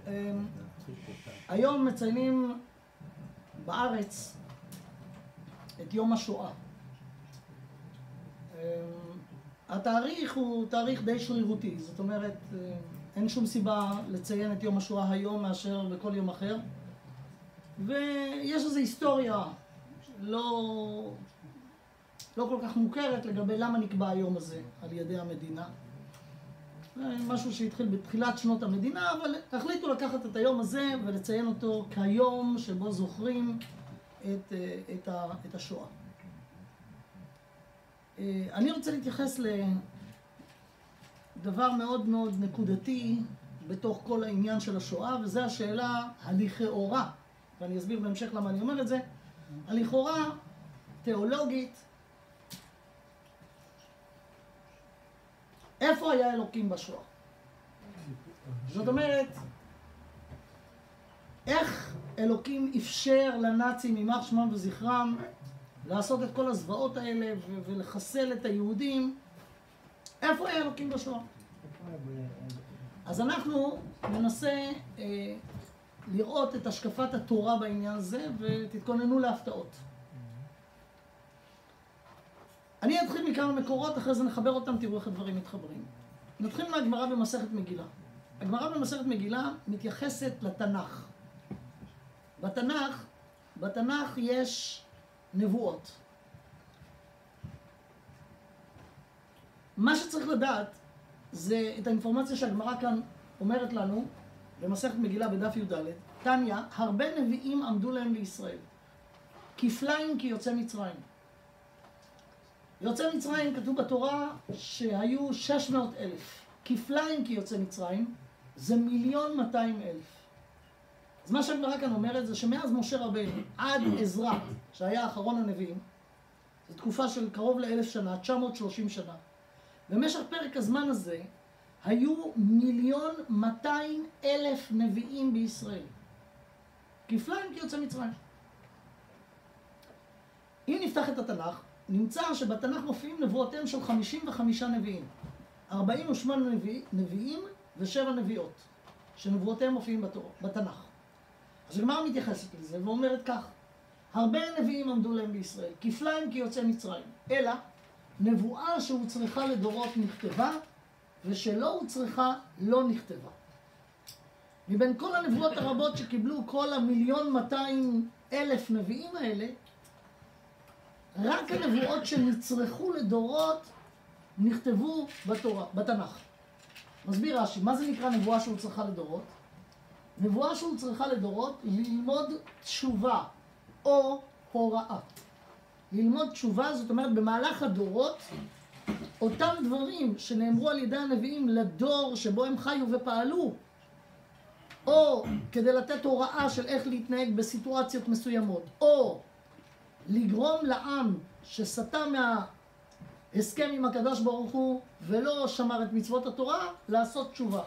היום מציינים בארץ את יום השואה. התאריך הוא תאריך די שרירותי, זאת אומרת, אין שום סיבה לציין את יום השואה היום מאשר בכל יום אחר. ויש איזו היסטוריה לא כל כך מוכרת לגבי למה נקבע היום הזה על ידי המדינה. משהו שהתחיל בתחילת שנות המדינה, אבל החליטו לקחת את היום הזה ולציין אותו כיום שבו זוכרים את השואה. אני רוצה להתייחס לדבר מאוד מאוד נקודתי בתוך כל העניין של השואה, וזה השאלה הלכאורה, ואני אסביר בהמשך למה אני אומר את זה, הלכאורה תיאולוגית, איפה היה אלוקים בשואה? זאת אומרת, איך אלוקים אפשר לנאצים יימח שמם וזכרם לעשות את כל הזוועות האלה ולחסל את היהודים? איפה היה אלוקים בשואה? אז אנחנו ננסה לראות את השקפת התורה בעניין הזה ותתכוננו להפתעות. אני אתחיל מכמה מקורות, אחרי זה נחבר אותם, תראו איך הדברים מתחברים. נתחיל מהגמרא במסכת מגילה. הגמרא במסכת מגילה מתייחסת לתנ"ך. בתנ"ך יש נבואות. מה שצריך לדעת זה את האינפורמציה שהגמרא כאן אומרת לנו במסכת מגילה בדף י"ד. תניא, הרבה נביאים עמדו להם לישראל, כפליים כי יוצא מצרים. יוצא מצרים כתוב בתורה שהיו 600,000. כפליים כי יוצא מצרים זה 1,200,000. אז מה שהגמרא כאן אומרת זה שמאז משה רבנו עד עזרא, שהיה אחרון הנביאים, זו תקופה של קרוב ל1,000 שנה, 930 שנה. במשך פרק הזמן הזה היו 1,200,000 נביאים בישראל. כפליים כי יוצא מצרים. אם נפתח את התנ"ך, נמצא שבתנ"ך מופיעים נבואותיהם של 55 נביאים. 48 נביאים ו7 נביאות, שנבואותיהם מופיעים בתנ"ך. אז הגמרא מתייחסת לזה ואומרת כך, הרבה נביאים עמדו להם בישראל, כפליים כי יוצא מצרים, אלא נבואה שהוצרכה לדורות נכתבה, ושלא הוצרכה לא נכתבה. מבין כל הנבואות הרבות שקיבלו כל 1,200,000 נביאים האלה, רק הנבואות שנצרכו לדורות נכתבו בתנ"ך. מסביר רש"י, מה זה נקרא נבואה שהוצרכה לדורות? נבואה שהוצרכה לדורות היא ללמוד תשובה או הוראה. ללמוד תשובה, זאת אומרת, במהלך הדורות, אותם דברים שנאמרו על ידי הנביאים לדור שבו הם חיו ופעלו, או כדי לתת הוראה של איך להתנהג בסיטואציות מסוימות, או לגרום לעם שסטה מההסכם עם הקדוש ברוך הוא ולא שמר את מצוות התורה, לעשות תשובה.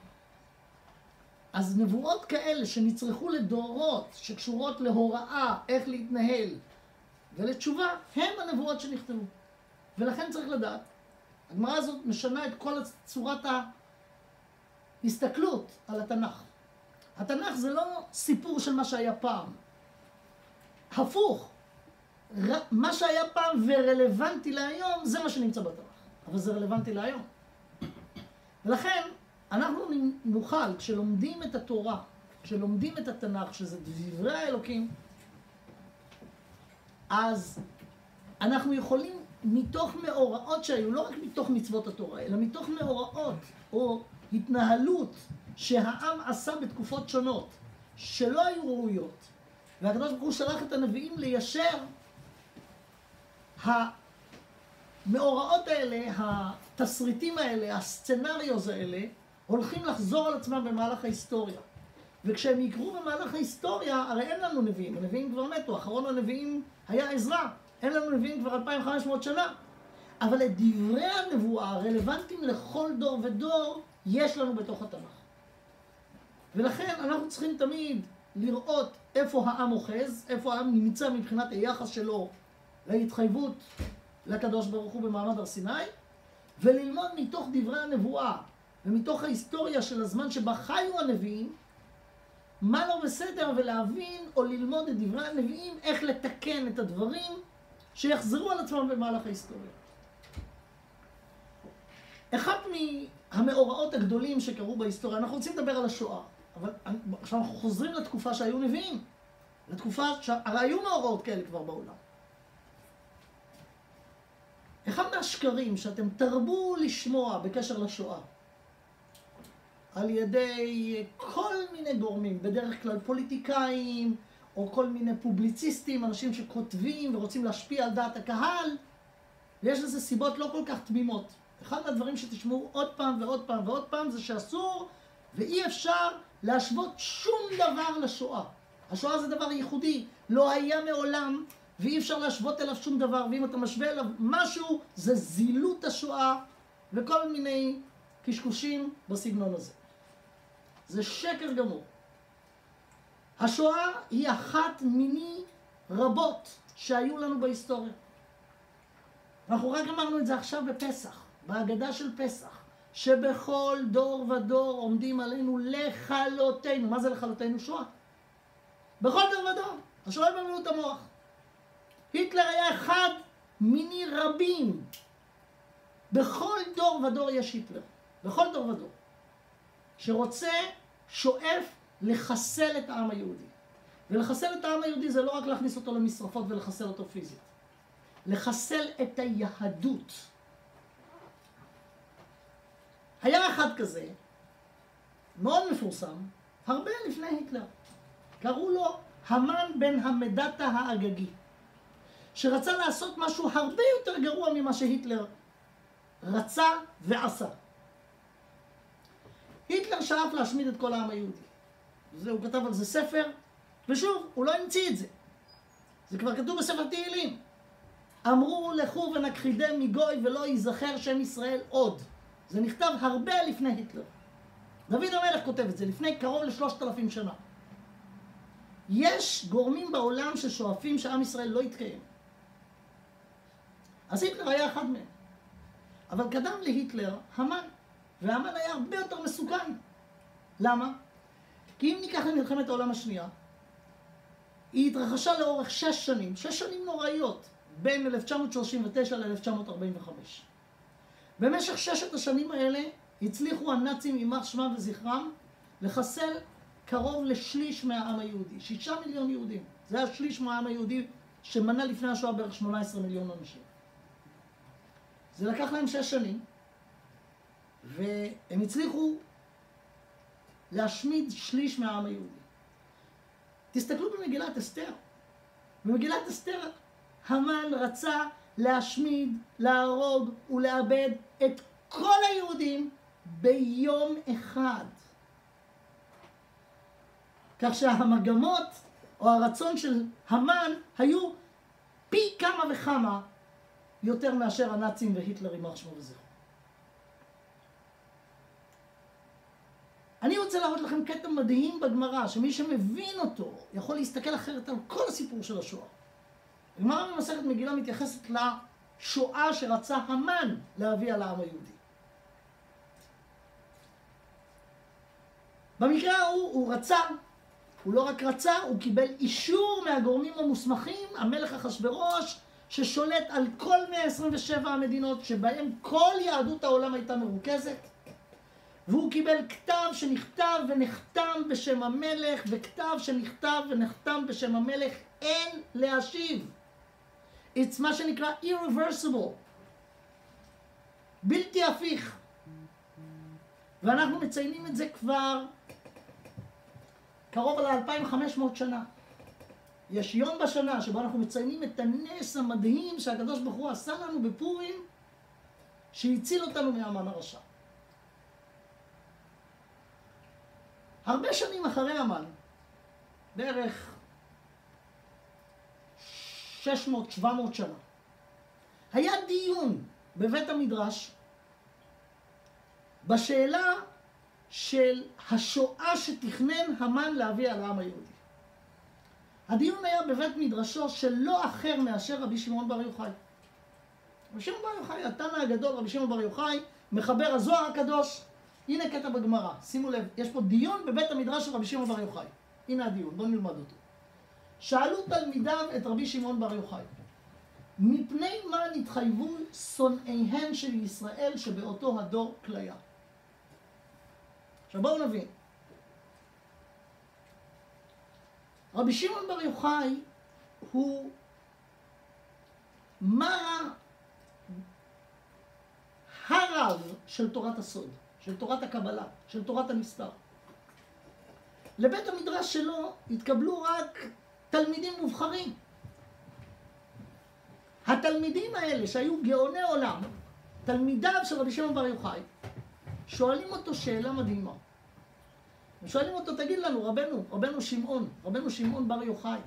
אז נבואות כאלה שנצרכו לדורות, שקשורות להוראה, איך להתנהל ולתשובה, הם הנבואות שנכתבו. ולכן צריך לדעת, הגמרא הזאת משנה את כל צורת ההסתכלות על התנ"ך. התנ"ך זה לא סיפור של מה שהיה פעם. הפוך, מה שהיה פעם ורלוונטי להיום, זה מה שנמצא בתנ"ך. אבל זה רלוונטי להיום. ולכן, אנחנו נוכל, כשלומדים את התורה, כשלומדים את התנ"ך, שזה דברי האלוקים, אז אנחנו יכולים מתוך מאורעות שהיו, לא רק מתוך מצוות התורה, אלא מתוך מאורעות או התנהלות שהעם עשה בתקופות שונות, שלא היו ראויות, והקדוש ברוך הוא שלח את הנביאים ליישר המאורעות האלה, התסריטים האלה, הסצנריוז האלה, הולכים לחזור על עצמם במהלך ההיסטוריה. וכשהם יקרו במהלך ההיסטוריה, הרי אין לנו נביאים, הנביאים כבר מתו, אחרון הנביאים היה עזרא, אין לנו נביאים כבר 2,500 שנה. אבל את דברי הנבואה הרלוונטיים לכל דור ודור, יש לנו בתוך התנ"ך. ולכן אנחנו צריכים תמיד לראות איפה העם אוחז, איפה העם נמצא מבחינת היחס שלו להתחייבות לקדוש ברוך הוא במעמד הר סיני, וללמוד מתוך דברי הנבואה ומתוך ההיסטוריה של הזמן שבה חיו הנביאים, מה לא בסדר ולהבין או ללמוד את דברי הנביאים, איך לתקן את הדברים שיחזרו על עצמם במהלך ההיסטוריה. אחד מהמאורעות הגדולים שקרו בהיסטוריה, אנחנו רוצים לדבר על השואה, אבל עכשיו אנחנו חוזרים לתקופה שהיו נביאים, לתקופה שהרי היו מאורעות כאלה כבר בעולם. אחד מהשקרים שאתם תרבו לשמוע בקשר לשואה, על ידי כל מיני גורמים, בדרך כלל פוליטיקאים, או כל מיני פובליציסטים, אנשים שכותבים ורוצים להשפיע על דעת הקהל, ויש לזה סיבות לא כל כך תמימות. אחד מהדברים שתשמעו עוד פעם ועוד פעם ועוד פעם, זה שאסור ואי אפשר להשוות שום דבר לשואה. השואה זה דבר ייחודי, לא היה מעולם, ואי אפשר להשוות אליו שום דבר, ואם אתה משווה אליו משהו, זה זילות השואה, וכל מיני קשקושים בסגנון הזה. זה שקר גמור. השואה היא אחת מיני רבות שהיו לנו בהיסטוריה. אנחנו רק אמרנו את זה עכשיו בפסח, בהגדה של פסח, שבכל דור ודור עומדים עלינו לכלותנו. מה זה לכלותנו? שואה. בכל דור ודור. השואה בלבלו את המוח. היטלר היה אחד מיני רבים. בכל דור ודור יש היטלר. בכל דור ודור. שרוצה, שואף לחסל את העם היהודי. ולחסל את העם היהודי זה לא רק להכניס אותו למשרפות ולחסל אותו פיזית. לחסל את היהדות. היה אחד כזה, מאוד מפורסם, הרבה לפני היטלר. קראו לו המן בן המדתה האגגי, שרצה לעשות משהו הרבה יותר גרוע ממה שהיטלר רצה ועשה. היטלר שאף להשמיד את כל העם היהודי. הוא כתב על זה ספר, ושוב, הוא לא המציא את זה. זה כבר כתוב בספר תהילים. אמרו לכו ונכחידם מגוי ולא ייזכר שם ישראל עוד. זה נכתב הרבה לפני היטלר. דוד המלך כותב את זה לפני קרוב ל3,000 שנה. יש גורמים בעולם ששואפים שעם ישראל לא יתקיים. אז היטלר היה אחד מהם. אבל קדם להיטלר המן, והמן היה הרבה יותר מסוכן. למה? כי אם ניקח למלחמת העולם השנייה, היא התרחשה לאורך 6 שנים, 6 שנים נוראיות, בין 1939 ל-1945. במשך 6 השנים האלה הצליחו הנאצים, יימח שמם וזכרם, לחסל קרוב לשליש מהעם היהודי, 6 מיליון יהודים. זה היה שליש מהעם היהודי שמנה לפני השואה בערך 18 מיליון אנשים. זה לקח להם 6 שנים, והם הצליחו להשמיד שליש מהעם היהודי. תסתכלו במגילת אסתר. במגילת אסתר המן רצה להשמיד, להרוג ולאבד את כל היהודים ביום אחד. כך שהמגמות או הרצון של המן היו פי כמה וכמה יותר מאשר הנאצים והיטלר יימח שמו וזכרו. אני רוצה להראות לכם קטע מדהים בגמרא, שמי שמבין אותו יכול להסתכל אחרת על כל הסיפור של השואה. הגמרא במסכת מגילה מתייחסת לשואה שרצה המן להביא על העם היהודי. במקרה הוא רצה, הוא לא רק רצה, הוא קיבל אישור מהגורמים המוסמכים, המלך אחשוורוש, ששולט על כל 127 המדינות שבהם כל יהדות העולם הייתה מרוכזת, והוא קיבל כתב שנכתב ונחתם בשם המלך, וכתב שנכתב ונחתם בשם המלך אין להשיב. It's מה שנקרא irreversible, בלתי הפיך. ואנחנו מציינים את זה כבר קרוב ל-2500 שנה. יש יום בשנה שבו אנחנו מציינים את הנס המדהים שהקדוש ברוך הוא עשה לנו בפורים, שהציל אותנו מהמן הרשע. הרבה שנים אחרי המן, בערך 600-700 שנה, היה דיון בבית המדרש בשאלה של השואה שתכנן המן להביא על העם היהודי. הדיון היה בבית מדרשו של לא אחר מאשר רבי שמעון בר יוחאי. רבי שמעון בר יוחאי, התנא הגדול, רבי שמעון בר יוחאי, מחבר הזוהר הקדוש. הנה קטע בגמרא, שימו לב, יש פה דיון בבית המדרש של רבי שמעון בר יוחאי. הנה הדיון, בואו נלמד אותו. שאלו תלמידיו את רבי שמעון בר יוחאי, מפני מה נתחייבו שונאיהן של ישראל שבאותו הדור כליה? עכשיו בואו נבין. רבי שמעון בר יוחאי הוא הרב של תורת הסוד, של תורת הקבלה, של תורת המספר. לבית המדרש שלו התקבלו רק תלמידים מובחרים. התלמידים האלה שהיו גאוני עולם, תלמידיו של רבי שמעון בר יוחאי, שואלים אותו שאלה מדהימה. ושואלים אותו, תגיד לנו, רבנו שמעון בר יוחאי,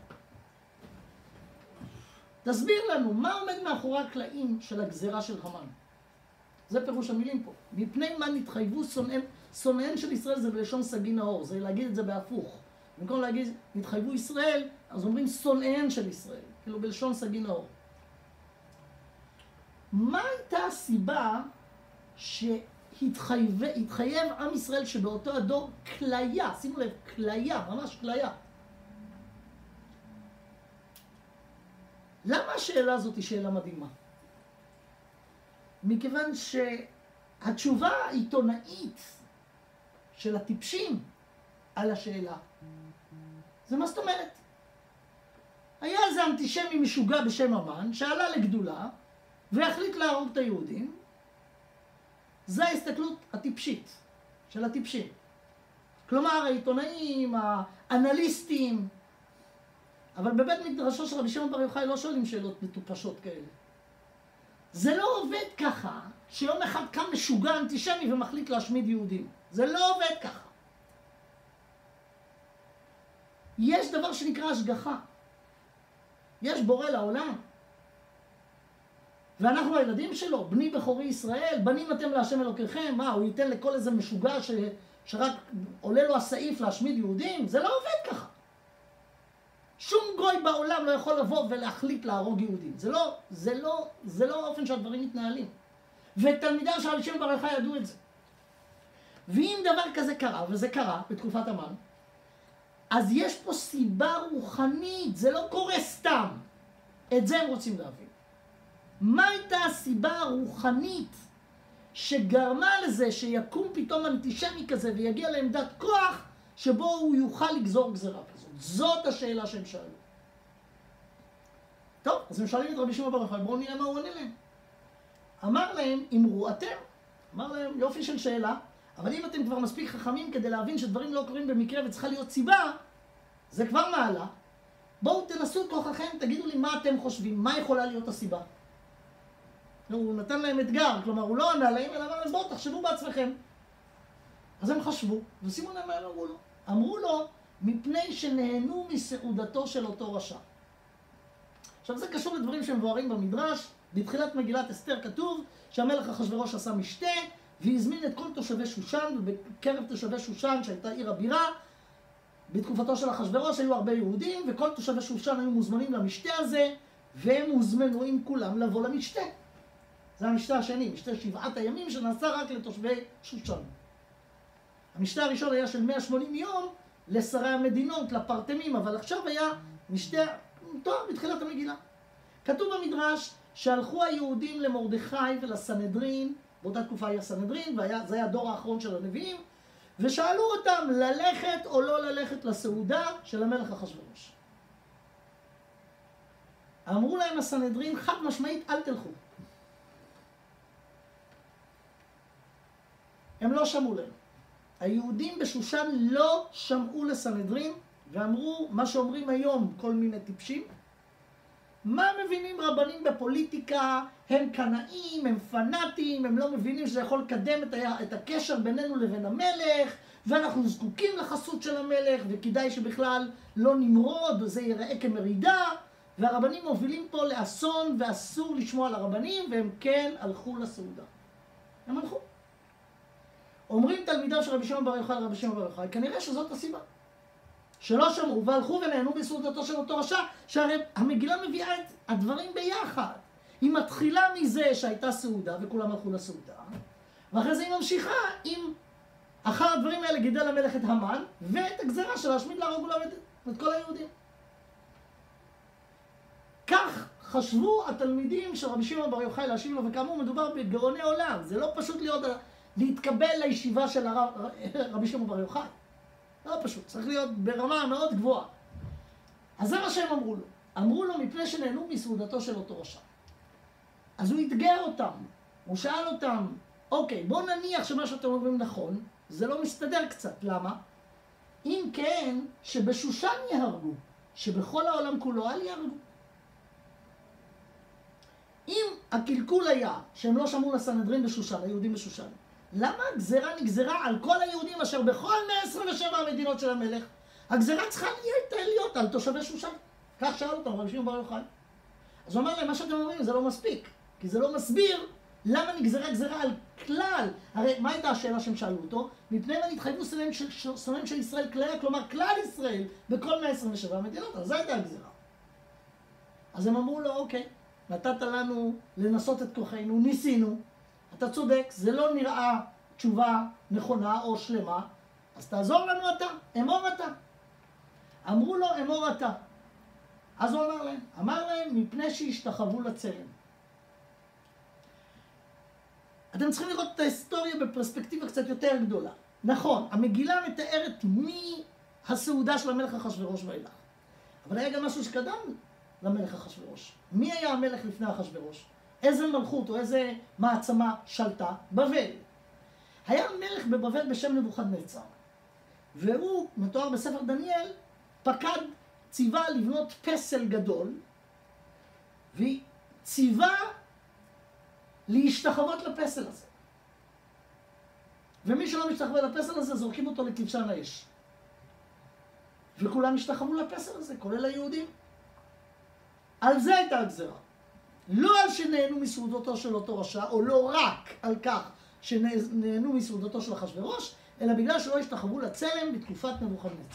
תסביר לנו, מה עומד מאחורי הקלעים של הגזירה של המן? זה פירוש המילים פה. מפני מה נתחייבו שונאיהן של ישראל, זה בלשון סגי נאור, זה להגיד את זה בהפוך. במקום להגיד, נתחייבו ישראל, אז אומרים שונאיהן של ישראל, כאילו בלשון סגי נאור. מה הייתה הסיבה שהתחייב עם ישראל שבאותו הדור כליה, שימו לב, כליה, ממש כליה. למה השאלה הזאת היא שאלה מדהימה? מכיוון שהתשובה העיתונאית של הטיפשים על השאלה, זה מה זאת אומרת? היה איזה אנטישמי משוגע בשם המן שעלה לגדולה והחליט להרוג את היהודים. זו ההסתכלות הטיפשית של הטיפשים. כלומר, העיתונאים, האנליסטים, אבל בבית מדרשו של רבי שמעון בר יוחאי לא שואלים שאלות מטופשות כאלה. זה לא עובד ככה, שיום אחד קם משוגע אנטישמי ומחליט להשמיד יהודים. זה לא עובד ככה. יש דבר שנקרא השגחה. יש בורא לעולם. ואנחנו הילדים שלו, בני בכורי ישראל, בנים אתם להשם אלוקיכם, מה, הוא ייתן לכל איזה משוגע שרק עולה לו הסעיף להשמיד יהודים? זה לא עובד ככה. שום גוי בעולם לא יכול לבוא ולהחליט להרוג יהודים. זה לא האופן שהדברים מתנהלים. ותלמידיו של רבי שמעון בר יוחאי ידעו את זה. ואם דבר כזה קרה, וזה קרה בתקופת המן, אז יש פה סיבה רוחנית, זה לא קורה סתם. את זה הם רוצים להבין. מה הייתה הסיבה הרוחנית שגרמה לזה שיקום פתאום אנטישמי כזה ויגיע לעמדת כוח שבו הוא יוכל לגזור גזירה כזאת? זאת השאלה שהם שאלו. טוב, אז הם שואלים את רבי שמעון בר יוחאי, בואו נראה מה הוא עונה להם. אמר להם, אמרו אתם. אמר להם, יופי של שאלה, אבל אם אתם כבר מספיק חכמים כדי להבין שדברים לא קורים במקרה וצריכה להיות סיבה, זה כבר מעלה. בואו תנסו כוחכם, תגידו לי מה אתם חושבים, מה יכולה להיות הסיבה. הוא נתן להם אתגר, כלומר הוא לא ענה להם, אלא אמר להם, בואו תחשבו בעצמכם. אז הם חשבו, ושימו להם מה הם אמרו לו. אמרו לו, מפני שנהנו מסעודתו של אותו רשע. עכשיו זה קשור לדברים שהם מבוארים במדרש. בתחילת מגילת אסתר כתוב שהמלך אחשוורוש עשה משתה והזמין את כל תושבי שושן, ובקרב תושבי שושן שהייתה עיר הבירה, בתקופתו של אחשוורוש היו הרבה יהודים, וכל תושבי שושן היו מוזמנים למשתה הזה, והם הוזמנו עם כולם לבוא למשתה. זה המשתה השני, משתה 7 הימים שנעשה רק לתושבי שושן. המשתה הראשון היה של 180 יום לשרי המדינות, לפרטמים, אבל עכשיו היה משתה טוב בתחילת המגילה. כתוב במדרש שהלכו היהודים למרדכי ולסנהדרין, באותה תקופה היה סנהדרין, וזה היה הדור האחרון של הנביאים, ושאלו אותם ללכת או לא ללכת לסעודה של המלך אחשוורוש. אמרו להם הסנהדרין חד משמעית, אל תלכו. הם לא שמעו להם. היהודים בשושן לא שמעו לסנהדרין, ואמרו מה שאומרים היום כל מיני טיפשים. מה מבינים רבנים בפוליטיקה? הם קנאים, הם פנאטים, הם לא מבינים שזה יכול לקדם את הקשר בינינו לבין המלך, ואנחנו זקוקים לחסות של המלך, וכדאי שבכלל לא נמרוד, וזה ייראה כמרידה, והרבנים מובילים פה לאסון, ואסור לשמוע על הרבנים, והם כן הלכו לסעודה. הם הלכו. אומרים תלמידיו של רבי שמעון בר יוחאי לרבי שמעון בר יוחאי, כנראה שזאת הסיבה. שלא שמעו והלכו ונהנו בסעודתו של אותו רשע, שהרי המגילה מביאה את הדברים ביחד. היא מתחילה מזה שהייתה סעודה וכולם הלכו לסעודה, ואחרי זה היא ממשיכה עם אחר הדברים האלה גידל המלך את המן, ואת הגזרה של להשמיד להרוג ולאבד את כל היהודים. כך חשבו התלמידים של רבי שמעון בר יוחאי להשיב לו, וכאמור מדובר בגאוני עולם. זה לא פשוט להתקבל לישיבה של רבי שמעון בר יוחאי. לא פשוט, צריך להיות ברמה מאוד גבוהה. אז זה מה שהם אמרו לו. אמרו לו מפני שנהנו מסעודתו של אותו רשע. אז הוא התגר אותם, הוא שאל אותם, אוקיי, בואו נניח שמה שאתם אומרים נכון, זה לא מסתדר קצת, למה? אם כן, שבשושן יהרגו, שבכל העולם כולו אל יהרגו. אם הקלקול היה שהם לא שמעו לסנהדרין בשושן, היהודים בשושן, למה הגזרה נגזרה על כל היהודים אשר בכל 127 המדינות של המלך? הגזרה צריכה להיות על תושבי שושן. כך שאל אותם רבי שמעון בר יוחאי. אז הוא אמר להם, מה שאתם אומרים זה לא מספיק, כי זה לא מסביר למה נגזרה גזרה על כלל. הרי מה הייתה השאלה שהם שאלו אותו? מפני מה נתחייבו שונאים של ישראל כליה, כלומר כלל ישראל בכל 127 המדינות, אז זו הייתה הגזרה. אז הם אמרו לו, אוקיי, נתת לנו לנסות את כוחנו, ניסינו, אתה צודק, זה לא נראה תשובה נכונה או שלמה, אז תעזור לנו אתה, אמור אתה. אמרו לו, אמור אתה. אז הוא אמר להם, מפני שהשתחוו לצלם. אתם צריכים לראות את ההיסטוריה בפרספקטיבה קצת יותר גדולה. נכון, המגילה מתארת מהסעודה של המלך אחשוורוש ואילך. אבל היה גם משהו שקדם למלך אחשוורוש. מי היה המלך לפני אחשוורוש? איזה מלכות או איזה מעצמה שלטה? בבל. היה מלך בבבל בשם נבוכדנצר. והוא, מתואר בספר דניאל, פקד, ציווה לבנות פסל גדול, וציווה להשתחוות לפסל הזה. ומי שלא משתחווה לפסל הזה, זורקים אותו לכבשן האש. וכולם השתחוו לפסל הזה, כולל היהודים. על זה הייתה הגזרה. לא על שנהנו מסעודתו של אותו רשע, או לא רק על כך שנהנו מסעודתו של אחשוורוש, אלא בגלל שלא השתחוו לצלם בתקופת נבוכדנצר.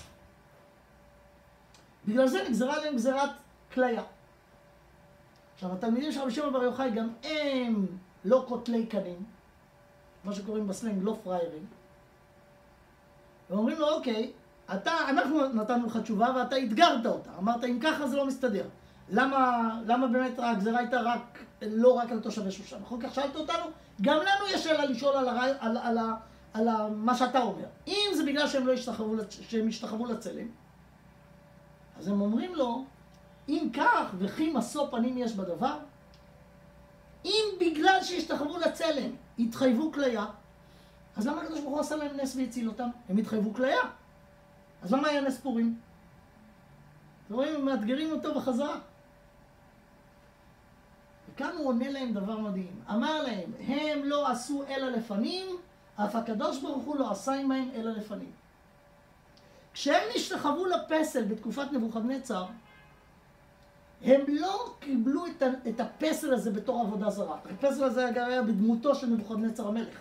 בגלל זה נגזרה עליהם גזירת כליה. עכשיו, התלמידים של רבי שמעון בר יוחאי גם הם לא קוטלי קנים, מה שקוראים בסלנג לא פריירים. ואומרים לו, אוקיי, אנחנו נתנו לך תשובה ואתה התגרת אותה. אמרת, אם ככה זה לא מסתדר. למה באמת הגזירה הייתה לא רק על תושבי שושן? נכון, כך שאלת אותנו, גם לנו יש שאלה לשאול על מה שאתה אומר. אם זה בגלל שהם השתחוו לצלם, אז הם אומרים לו, אם כך וכי משוא פנים יש בדבר, אם בגלל שהשתחוו לצלם התחייבו כליה, אז למה הקדוש ברוך הוא עשה להם נס והציל אותם? הם התחייבו כליה. אז למה היה נס פורים? אתם רואים, הם מאתגרים אותו בחזרה. וכאן הוא עונה להם דבר מדהים. אמר להם, הם לא עשו אלא לפנים, אף הקדוש ברוך הוא לא עשה עמהם אלא לפנים. כשהם נשתחוו לפסל בתקופת נבוכדנצר, הם לא קיבלו את הפסל הזה בתור עבודה זרה. הפסל הזה היה בדמותו של נבוכדנצר המלך.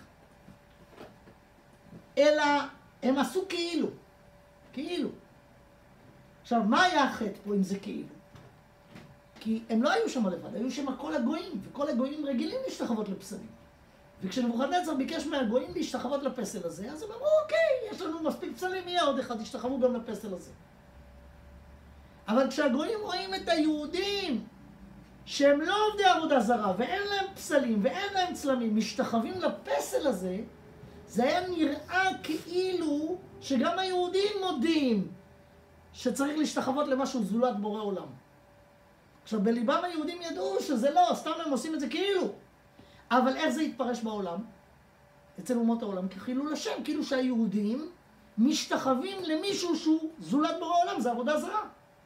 אלא הם עשו כאילו. עכשיו, מה היה החטא פה אם זה כאילו? כי הם לא היו שם לבד, היו שם כל הגויים, וכל הגויים רגילים להשתחוות לפסלים. וכשנבוכדנצר ביקש מהגויים להשתחוות לפסל הזה, אז הם אמרו, אוקיי, יש לנו מספיק פסלים, יהיה עוד אחד, ישתחוו גם לפסל הזה. אבל כשהגויים רואים את היהודים, שהם לא עובדי עבודה זרה, ואין להם פסלים, ואין להם צלמים, משתחווים לפסל הזה, זה היה נראה כאילו שגם היהודים מודים שצריך להשתחוות למשהו זולת בורא עולם. עכשיו, בליבם היהודים ידעו שזה לא, סתם הם עושים את זה כאילו. אבל איך זה יתפרש בעולם? אצל אומות העולם, כחילול השם, כאילו שהיהודים משתחווים למישהו שהוא זולת בורא עולם, זה עבודה זרה.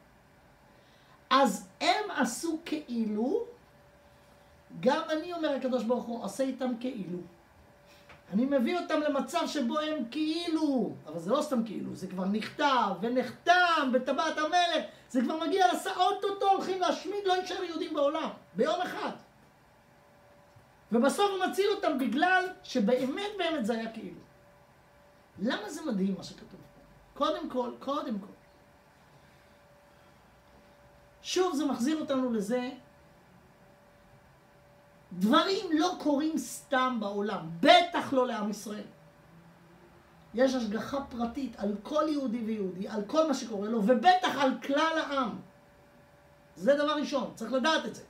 אז הם עשו כאילו, גם אני אומר הקדוש ברוך הוא, עשה איתם כאילו. אני מביא אותם למצב שבו הם כאילו, אבל זה לא סתם כאילו, זה כבר נכתב ונחתם בטבעת המלך, זה כבר מגיע אוטוטו הולכים להשמיד, לא יישאר יהודים בעולם, ביום אחד. ובסוף הוא מציל אותם בגלל שבאמת זה היה כאילו. למה זה מדהים מה שכתוב פה? קודם כל. שוב זה מחזיר אותנו לזה, דברים לא קורים סתם בעולם, בטח לא לעם ישראל. יש השגחה פרטית על כל יהודי ויהודי, על כל מה שקורה לו, ובטח על כלל העם. זה דבר ראשון, צריך לדעת את זה.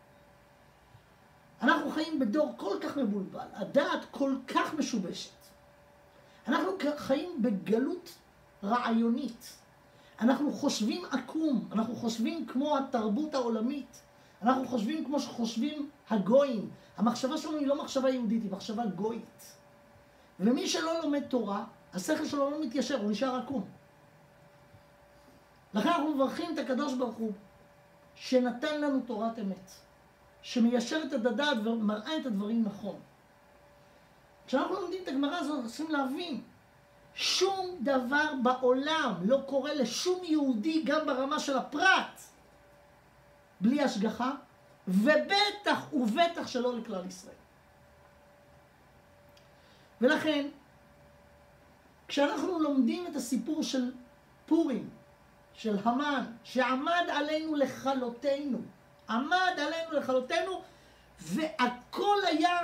אנחנו חיים בדור כל כך מבולבל, הדעת כל כך משובשת. אנחנו חיים בגלות רעיונית. אנחנו חושבים עקום, אנחנו חושבים כמו התרבות העולמית, אנחנו חושבים כמו שחושבים הגויים. המחשבה שלנו היא לא מחשבה יהודית, היא מחשבה גויית. ומי שלא לומד תורה, השכל שלו לא מתיישר, הוא נשאר עקום. לכן אנחנו מברכים את הקדוש ברוך הוא, שנתן לנו תורת אמת, שמיישרת את הדעת ומראה את הדברים נכון. כשאנחנו לומדים את הגמרא הזאת, אנחנו צריכים להבין, שום דבר בעולם לא קורה לשום יהודי, גם ברמה של הפרט, בלי השגחה, ובטח ובטח שלא לכלל ישראל. ולכן, כשאנחנו לומדים את הסיפור של פורים, של המן, שעמד עלינו לכלותנו, והכל היה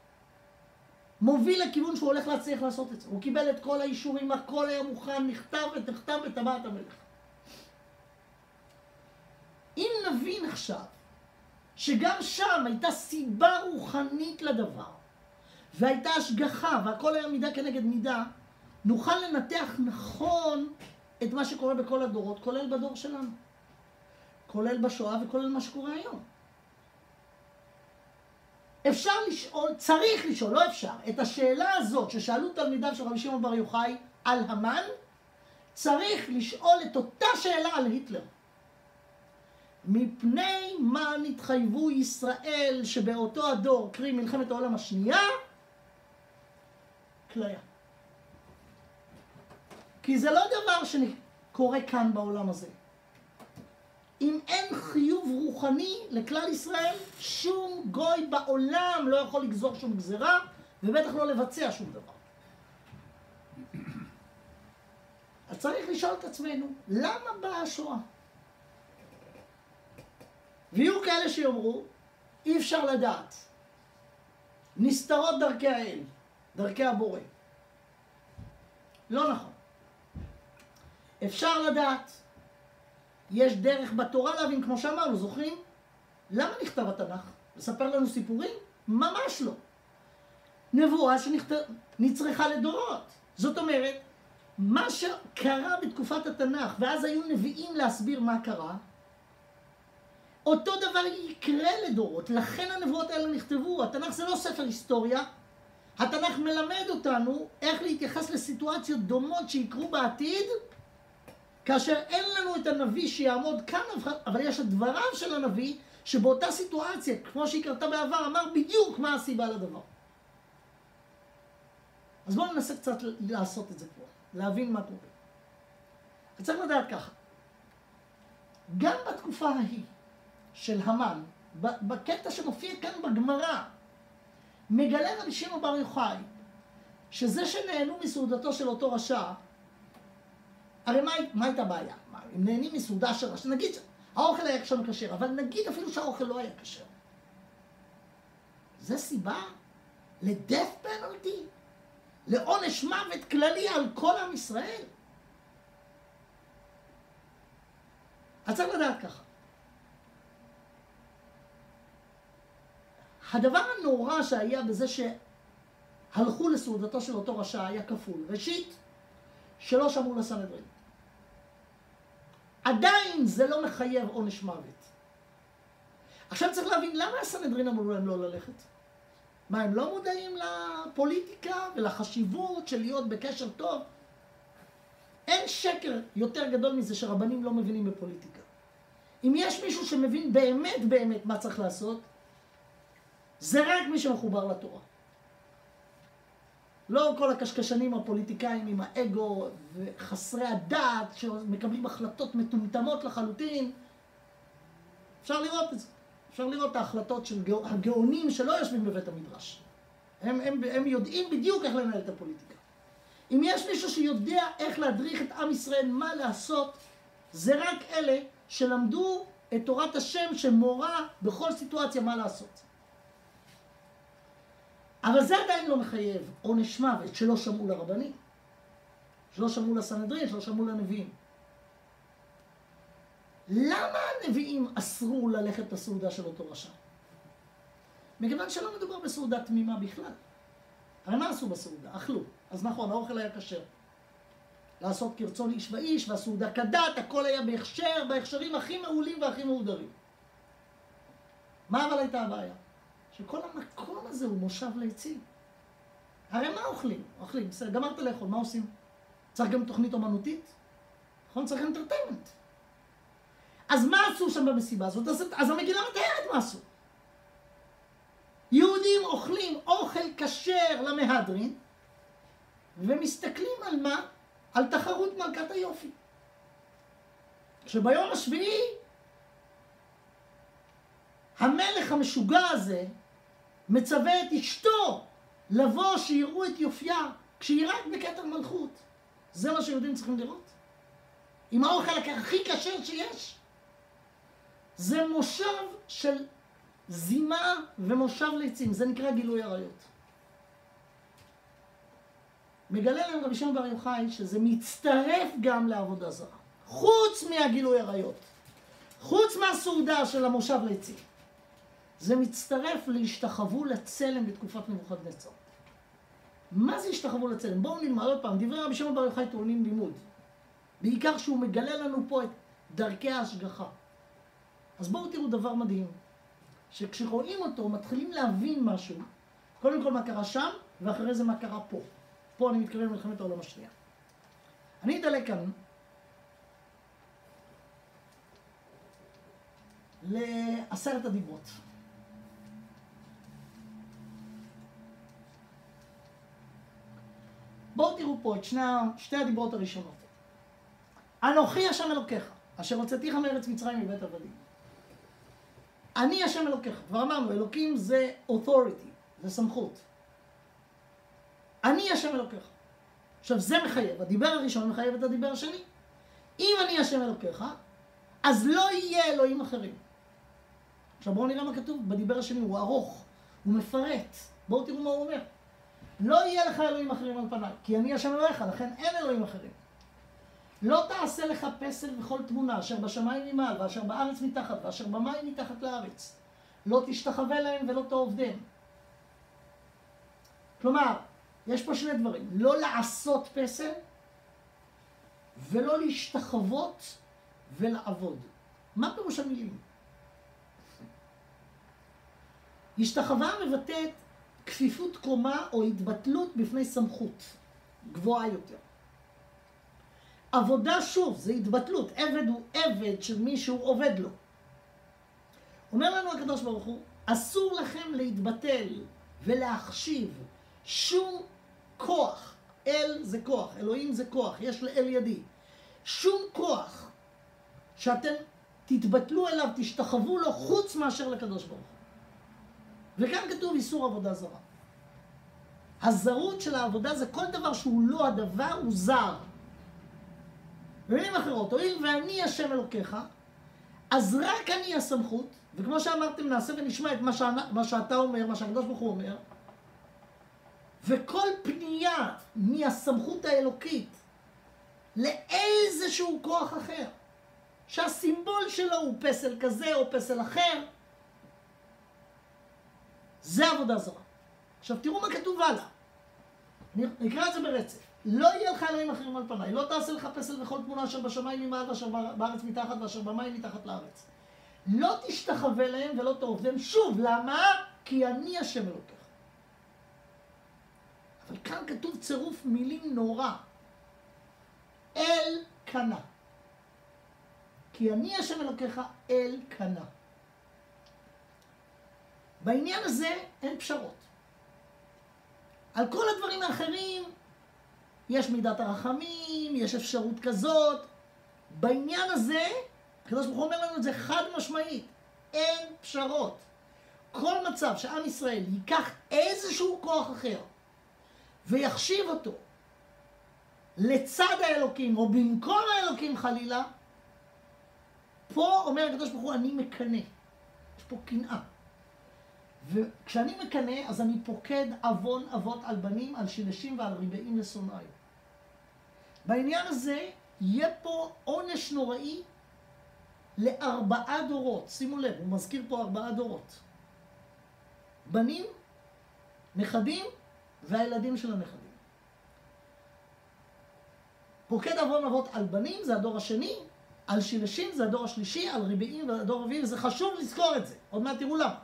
מוביל לכיוון שהוא הולך להצליח לעשות את זה. הוא קיבל את כל האישורים, הכל היה מוכן, נכתב וטבעת המלך. אם נבין עכשיו שגם שם הייתה סיבה רוחנית לדבר, והייתה השגחה, והכל היה מידה כנגד מידה, נוכל לנתח נכון את מה שקורה בכל הדורות, כולל בדור שלנו. כולל בשואה וכולל מה שקורה היום. אפשר לשאול, צריך לשאול, לא אפשר, את השאלה הזאת ששאלו תלמידיו של רבי שמעון בר יוחאי על המן, צריך לשאול את אותה שאלה על היטלר. מפני מה נתחייבו ישראל שבאותו הדור, קרי מלחמת העולם השנייה, כליה. כי זה לא דבר שקורה כאן בעולם הזה. אם אין חיוב רוחני לכלל ישראל, שום גוי בעולם לא יכול לגזור שום גזרה, ובטח לא לבצע שום דבר. אז צריך לשאול את עצמנו, למה באה השואה? ויהיו כאלה שיאמרו, אי אפשר לדעת. נסתרות דרכי האל, דרכי הבורא. לא נכון. אפשר לדעת. יש דרך בתורה להבין, כמו שאמרנו, זוכרים? למה נכתב התנ"ך? לספר לנו סיפורים? ממש לא. נבואה שנצרכה לדורות. זאת אומרת, מה שקרה בתקופת התנ"ך, ואז היו נביאים להסביר מה קרה, אותו דבר יקרה לדורות. לכן הנבואות האלה נכתבו. התנ"ך זה לא ספר היסטוריה. התנ"ך מלמד אותנו איך להתייחס לסיטואציות דומות שיקרו בעתיד, כאשר אין לנו את הנביא שיעמוד כאן, אבל יש את דבריו של הנביא, שבאותה סיטואציה, כמו שהיא קרתה בעבר, אמר בדיוק מה הסיבה לדבר. אז בואו ננסה קצת לעשות את זה פה, להבין מה קורה. צריך לדעת ככה, גם בתקופה ההיא של המן, בקטע שמופיע כאן בגמרא, מגלה רבי שמעון בר יוחאי, שזה שנהנו מסעודתו של אותו רשע, הרי מה הייתה הבעיה? אם נהנים מסעודה של רשע, נגיד שהאוכל היה שם כשר, אבל נגיד אפילו שהאוכל לא היה כשר. זה סיבה ל-death penalty, לעונש מוות כללי על כל עם ישראל. אז צריך לדעת ככה. הדבר הנורא שהיה בזה שהלכו לסעודתו של אותו רשע היה כפול. ראשית, שלא שמעו לסנהדרין. עדיין זה לא מחייב עונש מוות. עכשיו צריך להבין למה הסנהדרין אמרו להם לא ללכת. מה, הם לא מודעים לפוליטיקה ולחשיבות של להיות בקשר טוב? אין שקר יותר גדול מזה שרבנים לא מבינים בפוליטיקה. אם יש מישהו שמבין באמת באמת מה צריך לעשות, זה רק מי שמחובר לתורה. לא כל הקשקשנים הפוליטיקאים עם האגו וחסרי הדעת שמקבלים החלטות מטומטמות לחלוטין. אפשר לראות את זה. אפשר לראות את ההחלטות של הגאונים שלא יושבים בבית המדרש. הם יודעים בדיוק איך לנהל את הפוליטיקה. אם יש מישהו שיודע איך להדריך את עם ישראל מה לעשות, זה רק אלה שלמדו את תורת השם שמורה בכל סיטואציה מה לעשות. אבל זה עדיין לא מחייב עונש מוות שלא שמעו לרבנים. שלא שמעו לסנהדרין, שלא שמעו לנביאים. למה הנביאים אסרו ללכת לסעודה של אותו רשע? מכיוון שלא מדובר בסעודה תמימה בכלל. הרי מה עשו בסעודה? אכלו. אז נכון, האוכל היה כשר. לעשות כרצון איש ואיש, והסעודה כדת, הכל היה בהכשר, בהכשרים הכי מעולים והכי מהודרים. מה אבל הייתה הבעיה? שכל המקום הזה הוא מושב לעצים. הרי מה אוכלים? אוכלים, בסדר, גמרת לאכול, מה עושים? צריך גם תוכנית אומנותית? נכון? צריך אנטרטיימנט. אז מה עשו שם במסיבה הזאת? אז המגילה מתארת מה עשו. יהודים אוכלים אוכל כשר למהדרין, ומסתכלים על מה? על תחרות מלכת היופי. שביום השביעי, המלך המשוגע הזה מצווה את אשתו לבוא שיראו את יופייה כשהיא רק בכתר מלכות. זה מה שיהודים צריכים לראות. עם האוכל הכי כשר שיש. זה מושב של זימה ומושב לעצים. זה נקרא גילוי עריות. מגלה להם רבי שמעון בר יוחאי שזה מצטרף גם לעבודה זרה. חוץ מהגילוי עריות. חוץ מהסעודה של המושב לעצים. זה מצטרף להשתחוו לצלם בתקופת נבוכדנצר. מה זה השתחוו לצלם? בואו נלמד עוד פעם. דברי רבי שמעון בר יוחאי טעונים לימוד. בעיקר שהוא מגלה לנו פה את דרכי ההשגחה. אז בואו תראו דבר מדהים. שכשרואים אותו מתחילים להבין משהו. קודם כל מה קרה שם, ואחרי זה מה קרה פה. פה אני מתכוון למלחמת העולם השנייה. אני אדלק כאן לעשרת הדיברות. בואו תראו פה את שתי הדיברות הראשונות. אנוכי השם אלוקיך, אשר הוצאתיך מארץ מצרים מבית עבדים. אני השם אלוקיך. כבר אמרנו, אלוקים זה authority, זה סמכות. אני השם אלוקיך. עכשיו זה מחייב, הדיבר הראשון מחייב את הדיבר השני. אם אני השם אלוקיך, אז לא יהיה אלוהים אחרים. עכשיו בואו נראה מה כתוב בדיבר השני, הוא ארוך, הוא מפרט. בואו תראו מה הוא אומר. לא יהיה לך אלוהים אחרים על פניי, כי אני השם אלוהיך, לכן אין אלוהים אחרים. לא תעשה לך פסל וכל תמונה, אשר בשמיים ממעל, ואשר בארץ מתחת, ואשר במים מתחת לארץ. לא תשתחווה להם ולא תעובדם. כלומר, יש פה שני דברים. לא לעשות פסל, ולא להשתחוות ולעבוד. מה פירוש המילים? השתחווה מבטאת כפיפות קומה או התבטלות בפני סמכות גבוהה יותר. עבודה שוב, זה התבטלות. עבד הוא עבד של מישהו עובד לו. אומר לנו הקדוש ברוך הוא, אסור לכם להתבטל ולהחשיב שום כוח. אל זה כוח, אלוהים זה כוח, יש לאל ידי. שום כוח שאתם תתבטלו אליו, תשתחוו לו חוץ מאשר לקדוש ברוך הוא. וכאן כתוב איסור עבודה זרה. הזרות של העבודה זה כל דבר שהוא לא הדבר, הוא זר. במילים אחרות, הואיל ואני השם אלוקיך, אז רק אני הסמכות, וכמו שאמרתם נעשה ונשמע את מה שאתה אומר, מה שהקדוש ברוך הוא אומר, וכל פנייה מהסמכות האלוקית לאיזשהו כוח אחר, שהסימבול שלו הוא פסל כזה או פסל אחר, זה עבודה זרה. עכשיו תראו מה כתוב הלאה. נקרא את זה ברצף. לא יהיה לך אלוהים אחרים על פניי, לא תעשה לך פסל וכל תמונה אשר בשמיים ממעל ואשר בארץ מתחת ואשר במים מתחת לארץ. לא תשתחווה להם ולא תעובדם. שוב, למה? כי אני השם אלוקיך. אבל כאן כתוב צירוף מילים נורא. אל קנה. כי אני השם אלוקיך אל קנה. בעניין הזה אין פשרות. על כל הדברים האחרים יש מידת הרחמים, יש אפשרות כזאת. בעניין הזה, הקדוש ברוך הוא אומר לנו את זה חד משמעית. אין פשרות. כל מצב שעם ישראל ייקח איזשהו כוח אחר ויחשיב אותו לצד האלוקים או במקום האלוקים חלילה, פה אומר הקדוש ברוך הוא אני מקנה. יש פה קנאה. וכשאני מקנה, אז אני פוקד עוון אבות על בנים, על שילשים ועל ריבעים לשונאי. בעניין הזה יהיה פה עונש נוראי ל4 דורות. שימו לב, הוא מזכיר פה 4 דורות. בנים, נכדים והילדים של הנכדים. פוקד עוון אבות על בנים, זה הדור השני, על שילשים זה הדור השלישי, על רביעים זה הדור הרביעי, וזה חשוב לזכור את זה. עוד מעט תראו למה.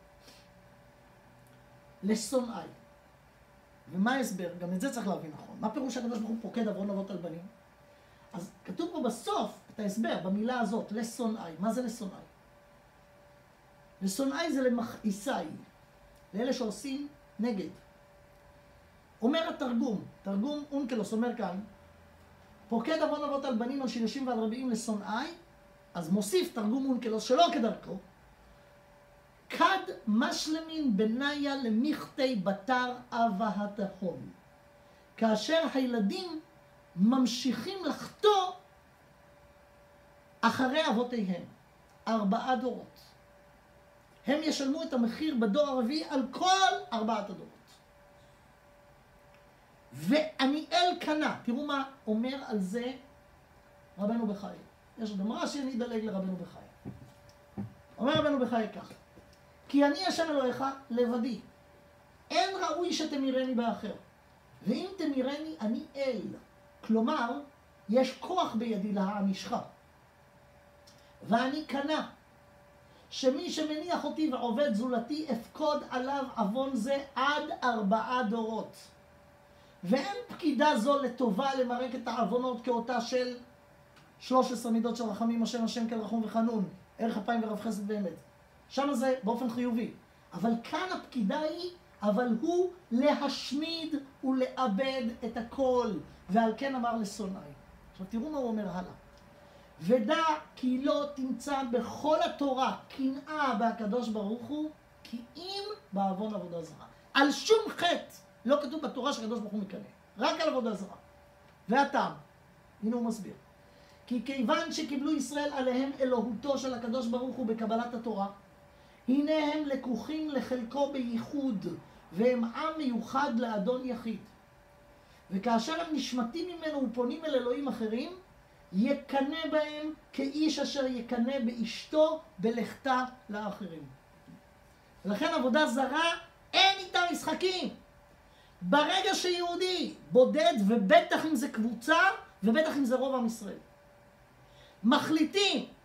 לשונאי. ומה ההסבר? גם את זה צריך להבין נכון. מה פירוש הקדוש ברוך הוא פוקד עוון אבות על בנים? אז כתוב פה בסוף את ההסבר, במילה הזאת, לשונאי. מה זה לשונאי? לשונאי זה למכעיסאי, לאלה שעושים נגד. אומר התרגום, תרגום אונקלוס אומר כאן, פוקד עוון אבות על בנים, על שילשים ועל רביעים לשונאי, אז מוסיף תרגום אונקלוס שלא כדרכו, כד משלמין בניה למכתי בתר אבה התהום. כאשר הילדים ממשיכים לחטוא אחרי אבותיהם, 4 דורות. הם ישלמו את המחיר בדור הרביעי על כל 4 הדורות. ועניאל קנה, תראו מה אומר על זה רבנו בחיי. יש עוד אמרה שאני אדלג לרבנו בחיי. אומר רבנו בחיי כך, כי אני השם אלוהיך לבדי, אין ראוי שתמירני באחר, ואם תמירני אני אל. כלומר, יש כוח בידי להענישך. ואני קנה, שמי שמניח אותי ועובד זולתי, אפקוד עליו עוון זה עד 4 דורות. ואין פקידה זו לטובה למרק את העוונות כאותה של 13 מידות של רחמים, השם השם כן רחום וחנון, ערך אפיים ורב חסד באמת. שם זה באופן חיובי. אבל כאן הפקידה היא, אבל הוא להשמיד ולאבד את הכל. ועל כן אמר לשונאי. עכשיו תראו מה הוא אומר הלאה. ודע כי לא תמצא בכל התורה קנאה בהקדוש ברוך הוא, כי אם בעוון עבודה זרה. על שום חטא לא כתוב בתורה שהקדוש ברוך הוא מקנא. רק על עבודה זרה. והטעם, הנה הוא מסביר. כי כיוון שקיבלו ישראל עליהם אלוהותו של הקדוש ברוך הוא בקבלת התורה, הנה הם לקוחים לחלקו בייחוד, והם עם מיוחד לאדון יחיד. וכאשר הם נשמטים ממנו ופונים אל אלוהים אחרים, יקנה בהם כאיש אשר יקנה באשתו בלכתה לאחרים. ולכן עבודה זרה אין איתה משחקים. ברגע שיהודי בודד, ובטח אם זה קבוצה, ובטח אם זה רוב עם ישראל, מחליטים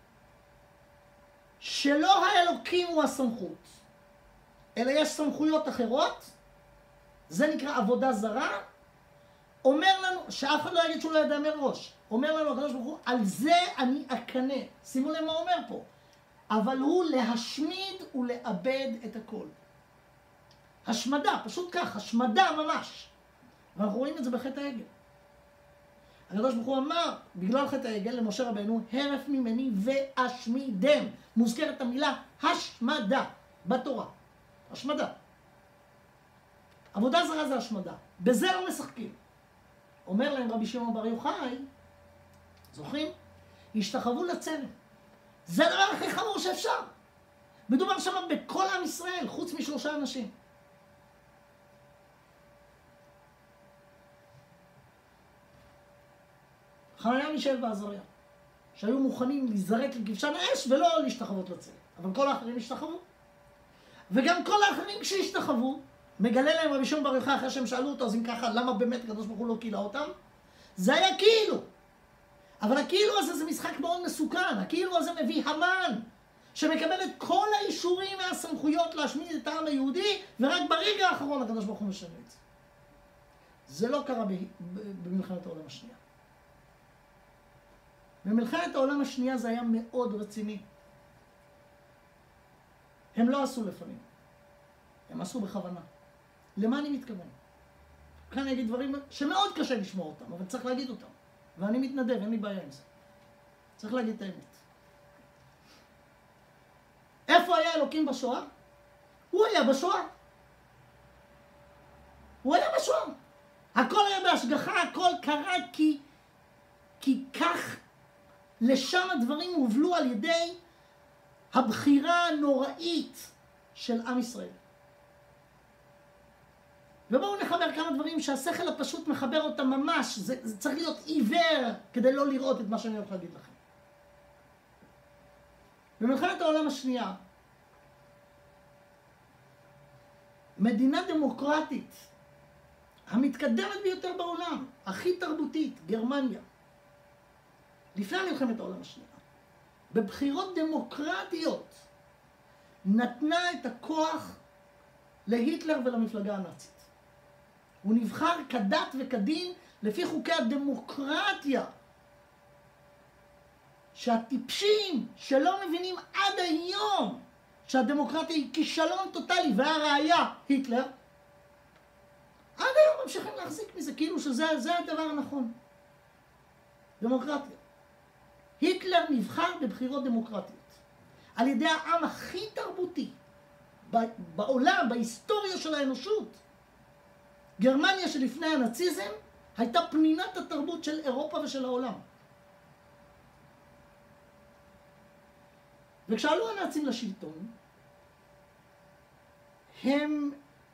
שלא האלוקים הוא הסמכות, אלא יש סמכויות אחרות, זה נקרא עבודה זרה, אומר לנו, שאף אחד לא יגיד שהוא לא ידע מראש, אומר לנו הקדוש ברוך הוא, על זה אני אקנה. שימו לב מה אומר פה. אבל הוא להשמיד ולאבד את הכל. השמדה, פשוט כך, השמדה ממש. ואנחנו רואים את זה בחטא העגל. הקדוש ברוך הוא אמר, בגלל חטא העגל למשה רבנו, הרף ממני ואשמידם. מוזכרת המילה השמדה בתורה. השמדה. עבודה זרה זה השמדה. בזה לא משחקים. אומר להם רבי שמעון בר יוחאי, זוכרים? השתחוו לצלם. זה הדבר הכי חמור שאפשר. מדובר שם בכל עם ישראל, חוץ מ3 אנשים. חנניה מישאל ועזריה, שהיו מוכנים להיזרק לכבשן האש ולא להשתחוות לצלם. אבל כל האחרים השתחוו. וגם כל האחרים כשהשתחוו, מגלה להם רבי שמעון בר יוחאי אחרי שהם שאלו אותו, אז אם ככה, למה באמת הקדוש ברוך הוא לא קילה אותם? זה היה כאילו. אבל הכאילו הזה זה משחק מאוד מסוכן. הכאילו הזה מביא המן, שמקבל את כל האישורים מהסמכויות להשמיד את העם היהודי, ורק ברגע האחרון הקדוש ברוך הוא משנה את זה. זה לא קרה במלחמת העולם השנייה. במלחמת העולם השנייה זה היה מאוד רציני. הם לא עשו לפנים. הם עשו בכוונה. למה אני מתכוון? כאן אני אגיד דברים שמאוד קשה לשמוע אותם, אבל צריך להגיד אותם. ואני מתנדב, אין לי בעיה עם זה. צריך להגיד את האמת. איפה היה אלוקים בשואה? הוא היה בשואה. הוא היה בשואה. הכל היה בהשגחה, הכל קרה כי כך לשם הדברים הובלו על ידי הבחירה הנוראית של עם ישראל. ובואו נחבר כמה דברים שהשכל הפשוט מחבר אותם ממש. זה צריך להיות עיוור כדי לא לראות את מה שאני הולך להגיד לכם. במלחמת העולם השנייה, מדינה דמוקרטית, המתקדמת ביותר בעולם, הכי תרבותית, גרמניה, לפני מלחמת העולם השנייה, בבחירות דמוקרטיות, נתנה את הכוח להיטלר ולמפלגה הנאצית. הוא נבחר כדת וכדין לפי חוקי הדמוקרטיה, שהטיפשים שלא מבינים עד היום שהדמוקרטיה היא כישלון טוטלי, והראיה היטלר, עד היום ממשיכים להחזיק מזה כאילו שזה הדבר הנכון. דמוקרטיה. היטלר נבחר בבחירות דמוקרטיות על ידי העם הכי תרבותי בעולם, בהיסטוריה של האנושות. גרמניה שלפני הנאציזם הייתה פנינת התרבות של אירופה ושל העולם. וכשעלו הנאצים לשלטון, הם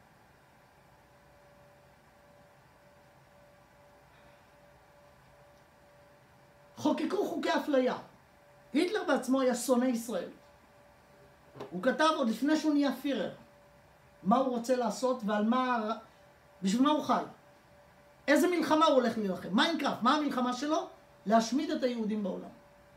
חוקקו חוקי אפליה. היטלר בעצמו היה שונא ישראל. הוא כתב עוד לפני שהוא נהיה פירר מה הוא רוצה לעשות ועל מה, בשביל מה הוא חי. איזה מלחמה הוא הולך להילחם. מיינקראפט, מה המלחמה שלו? להשמיד את היהודים בעולם.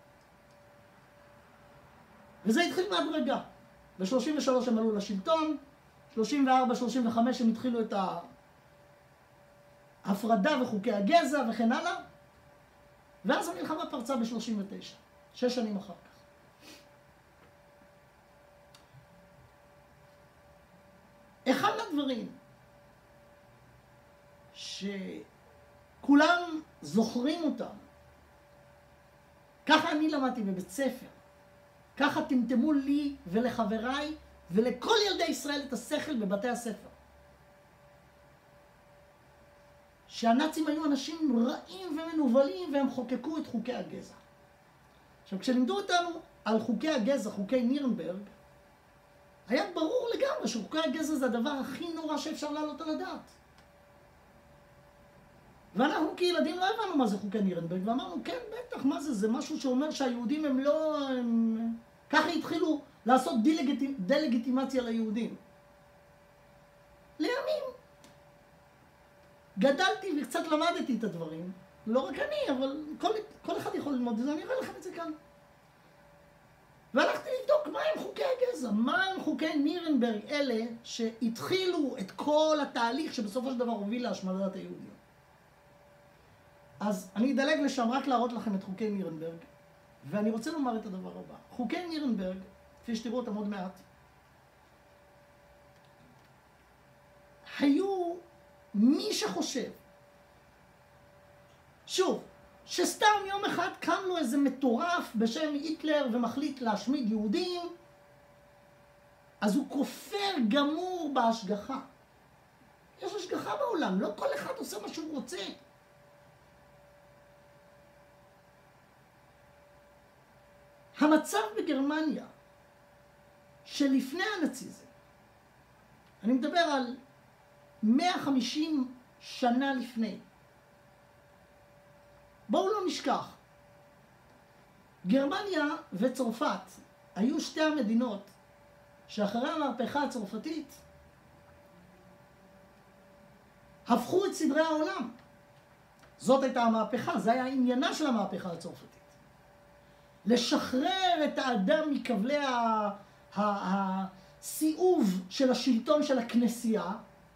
וזה התחיל בהדרגה. ב-33 הם עלו לשלטון, 34, 35 הם התחילו את ההפרדה וחוקי הגזע וכן הלאה, ואז המלחמה פרצה ב-39, 6 שנים אחר כך. אחד מהדברים שכולם זוכרים אותם, ככה אני למדתי בבית ספר, ככה טמטמו לי ולחבריי ולכל ילדי ישראל את השכל בבתי הספר. שהנאצים היו אנשים רעים ומנובלים והם חוקקו את חוקי הגזע. עכשיו, כשלימדו אותנו על חוקי הגזע, חוקי נירנברג, היה ברור לגמרי שחוקי הגזע זה הדבר הכי נורא שאפשר להעלות על הדעת. ואנחנו כילדים לא הבנו מה זה חוקי נירנברג, ואמרנו, כן, בטח, מה זה? זה משהו שאומר שהיהודים הם לא... ככה התחילו לעשות דלגיטימציה ליהודים. לימים. גדלתי וקצת למדתי את הדברים. לא רק אני, אבל כל אחד יכול ללמוד את זה, אני אראה לכם את זה כאן. והלכתי לבדוק מה הם חוקי הגזע, מה הם חוקי נירנברג אלה שהתחילו את כל התהליך שבסופו של דבר הוביל להשמדת היהודים. אז אני אדלג לשם רק להראות לכם את חוקי נירנברג, ואני רוצה לומר את הדבר הבא. חוקי נירנברג, כפי שתראו אותם עוד מעט, היו מי שחושב, שוב, שסתם יום אחד קם לו איזה מטורף בשם היטלר ומחליט להשמיד יהודים, אז הוא כופר גמור בהשגחה. יש השגחה בעולם, לא כל אחד עושה מה שהוא רוצה. המצב בגרמניה שלפני הנאציזם, אני מדבר על 150 שנה לפני, בואו לא נשכח, גרמניה וצרפת היו שתי המדינות שאחרי המהפכה הצרפתית הפכו את סדרי העולם. זאת הייתה המהפכה, זה היה עניינה של המהפכה הצרפתית. לשחרר את האדם מכבלי הסיאוב של השלטון של הכנסייה,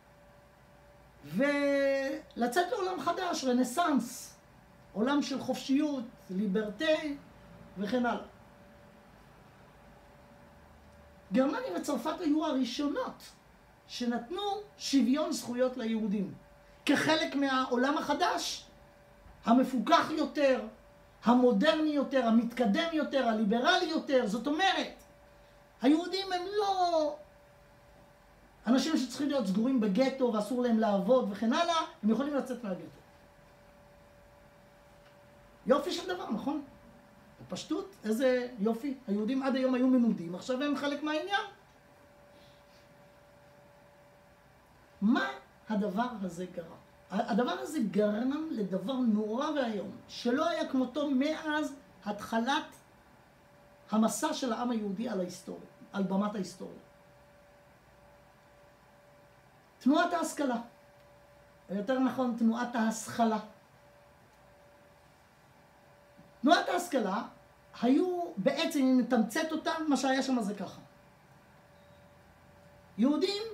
ולצאת לעולם חדש, רנסנס, עולם של חופשיות, ליברטה וכן הלאה. גרמניה וצרפת היו הראשונות שנתנו שוויון זכויות ליהודים, כחלק מהעולם החדש, המפוקח יותר, המודרני יותר, המתקדם יותר, הליברלי יותר. זאת אומרת, היהודים הם לא אנשים שצריכים להיות סגורים בגטו ואסור להם לעבוד וכן הלאה, הם יכולים לצאת מהגטו. יופי של דבר, נכון? בפשטות, איזה יופי. היהודים עד היום היו מנודים, עכשיו הם חלק מהעניין. מה הדבר הזה גרם? הדבר הזה גרם לדבר נורא והיום, שלא היה כמותו מאז התחלת המסע של העם היהודי על ההיסטוריה, על במת ההיסטוריה. תנועת ההשכלה, או יותר נכון תנועת ההשכלה. תנועת ההשכלה היו בעצם, אם נתמצת אותם, מה שהיה שם זה ככה. יהודים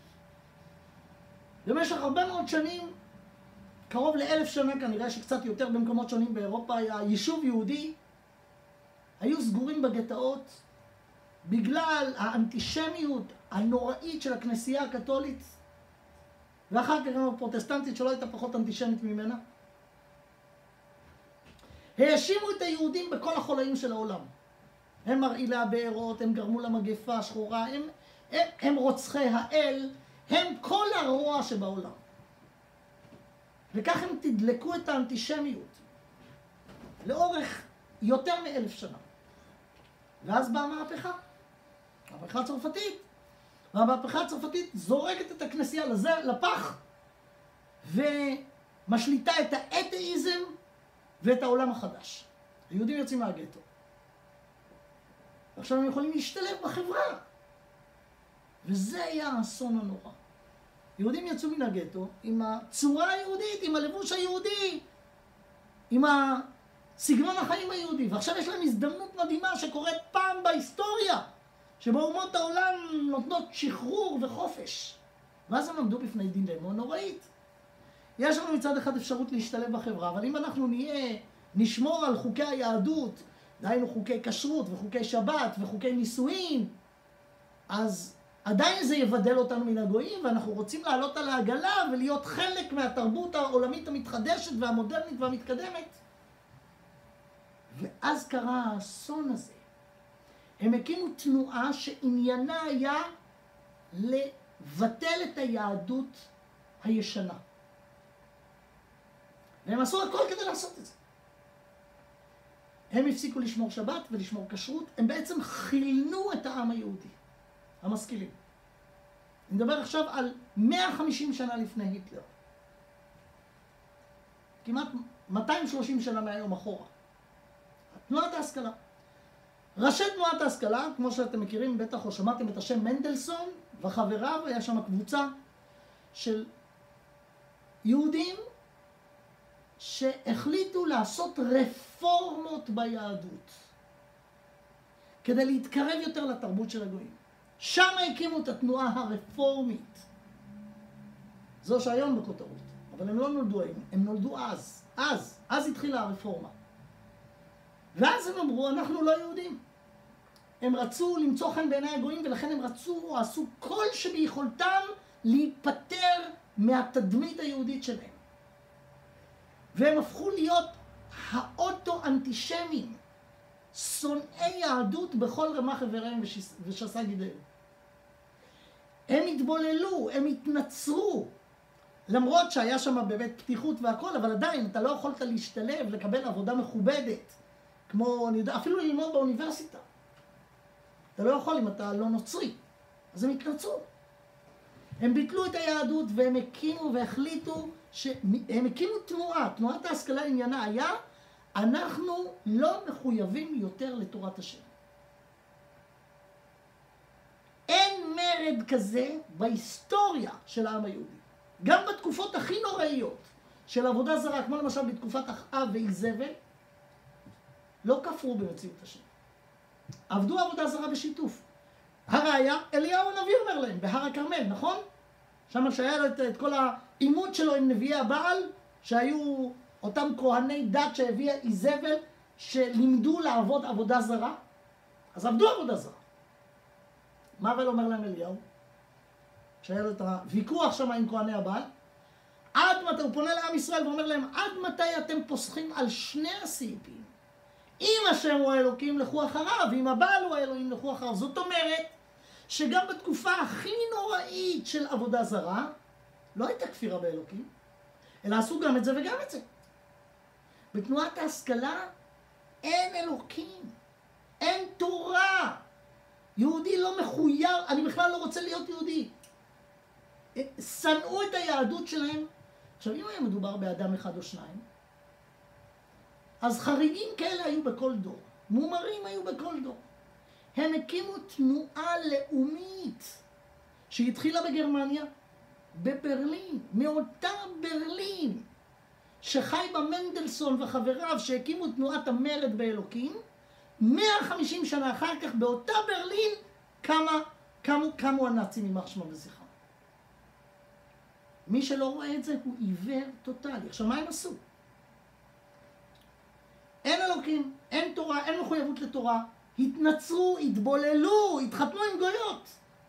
במשך הרבה מאוד שנים, קרוב ל1000 שנה כנראה שקצת יותר במקומות שונים באירופה, היה יישוב יהודי, היו סגורים בגטאות בגלל האנטישמיות הנוראית של הכנסייה הקתולית, ואחר כך גם הפרוטסטנטית שלא הייתה פחות אנטישמית ממנה. האשימו את היהודים בכל החולאים של העולם. הם מרעילי הבארות, הם גרמו למגפה השחורה, הם רוצחי האל, הם כל הרוע שבעולם. וכך הם תדלקו את האנטישמיות לאורך יותר מ1000 שנה. ואז באה המהפכה, המהפכה הצרפתית. והמהפכה הצרפתית זורקת את הכנסייה לפח ומשליטה את האתאיזם ואת העולם החדש. היהודים יוצאים מהגטו. ועכשיו הם יכולים להשתלב בחברה. וזה היה האסון הנורא. יהודים יצאו מן הגטו עם הצורה היהודית, עם הלבוש היהודי, עם סגנון החיים היהודי. ועכשיו יש להם הזדמנות מדהימה שקורית פעם בהיסטוריה, שבו אומות העולם נותנות שחרור וחופש. ואז הם עמדו בפני דילמה נוראית. יש לנו מצד אחד אפשרות להשתלב בחברה, אבל אם אנחנו נשמור על חוקי היהדות, דהיינו חוקי כשרות וחוקי שבת וחוקי נישואין, אז עדיין זה יבדל אותנו מן הגויים, ואנחנו רוצים לעלות על העגלה ולהיות חלק מהתרבות העולמית המתחדשת והמודרנית והמתקדמת. ואז קרה האסון הזה. הם הקימו תנועה שעניינה היה לבטל את היהדות הישנה. והם עשו הכל כדי לעשות את זה. הם הפסיקו לשמור שבת ולשמור כשרות, הם בעצם חילנו את העם היהודי, המשכילים. אני מדבר עכשיו על 150 שנה לפני היטלר. כמעט 230 שנה מהיום אחורה. תנועת ההשכלה. ראשי תנועת ההשכלה, כמו שאתם מכירים בטח או שמעתם את השם מנדלסון וחבריו, היה שם קבוצה של יהודים שהחליטו לעשות רפורמות ביהדות כדי להתקרב יותר לתרבות של הגויים. שם הקימו את התנועה הרפורמית. זו שהיום בכותרות, אבל הם לא נולדו היום, הם נולדו אז התחילה הרפורמה. ואז הם אמרו, אנחנו לא יהודים. הם רצו למצוא חן בעיני הגויים, ולכן הם עשו כל שביכולתם להיפטר מהתדמית היהודית שלהם. והם הפכו להיות האוטו-אנטישמים, שונאי יהדות בכל רמ"ח איבריהם ושס"ה גידיהם. הם התבוללו, הם התנצרו, למרות שהיה שם באמת פתיחות והכל, אבל עדיין אתה לא יכולת להשתלב, לקבל עבודה מכובדת, כמו, אני יודע, אפילו ללמוד באוניברסיטה. אתה לא יכול אם אתה לא נוצרי. אז הם התנצרו. הם ביטלו את היהדות והם הקימו והחליטו הם הקימו תנועת ההשכלה עניינה היה, אנחנו לא מחויבים יותר לתורת השם. אין מרד כזה בהיסטוריה של העם היהודי. גם בתקופות הכי נוראיות של עבודה זרה, כמו למשל בתקופת אחאב ואיזבל, לא כפרו במציאות השם. עבדו עבודה זרה בשיתוף. הראיה, אליהו הנביא אומר להם, בהר הכרמל, נכון? שם שהיה את כל העימות שלו עם נביאי הבעל, שהיו אותם כהני דת שהביאה איזבל, שלימדו לעבוד עבודה זרה. אז עבדו עבודה זרה. מה אבל אומר להם אליהו? שהיה לו את הוויכוח שם עם כהני הבעל. עד מתי, הוא פונה לעם ישראל ואומר להם, עד מתי אתם פוסחים על שני הסעיפים? אם השם הוא האלוקים, לכו אחריו, אם הבעל הוא האלוהים, לכו אחריו. זאת אומרת, שגם בתקופה הכי נוראית של עבודה זרה, לא הייתה כפירה באלוקים, אלא עשו גם את זה וגם את זה. בתנועת ההשכלה אין אלוקים, אין תורה. יהודי לא מחויב, אני בכלל לא רוצה להיות יהודי. שנאו את היהדות שלהם. עכשיו, אם היה מדובר באדם אחד או שניים, אז חריגים כאלה היו בכל דור. מומרים היו בכל דור. הם הקימו תנועה לאומית שהתחילה בגרמניה, בברלין, מאותה ברלין, שחי בה מנדלסון וחבריו שהקימו תנועת המרד באלוקים. 150 שנה אחר כך באותה ברלין קמו הנאצים יימח שמם וזכרם. מי שלא רואה את זה הוא עיוור טוטלי. עכשיו, מה הם עשו? אין אלוקים, אין תורה, אין מחויבות לתורה. התנצרו, התבוללו, התחתנו עם גויות.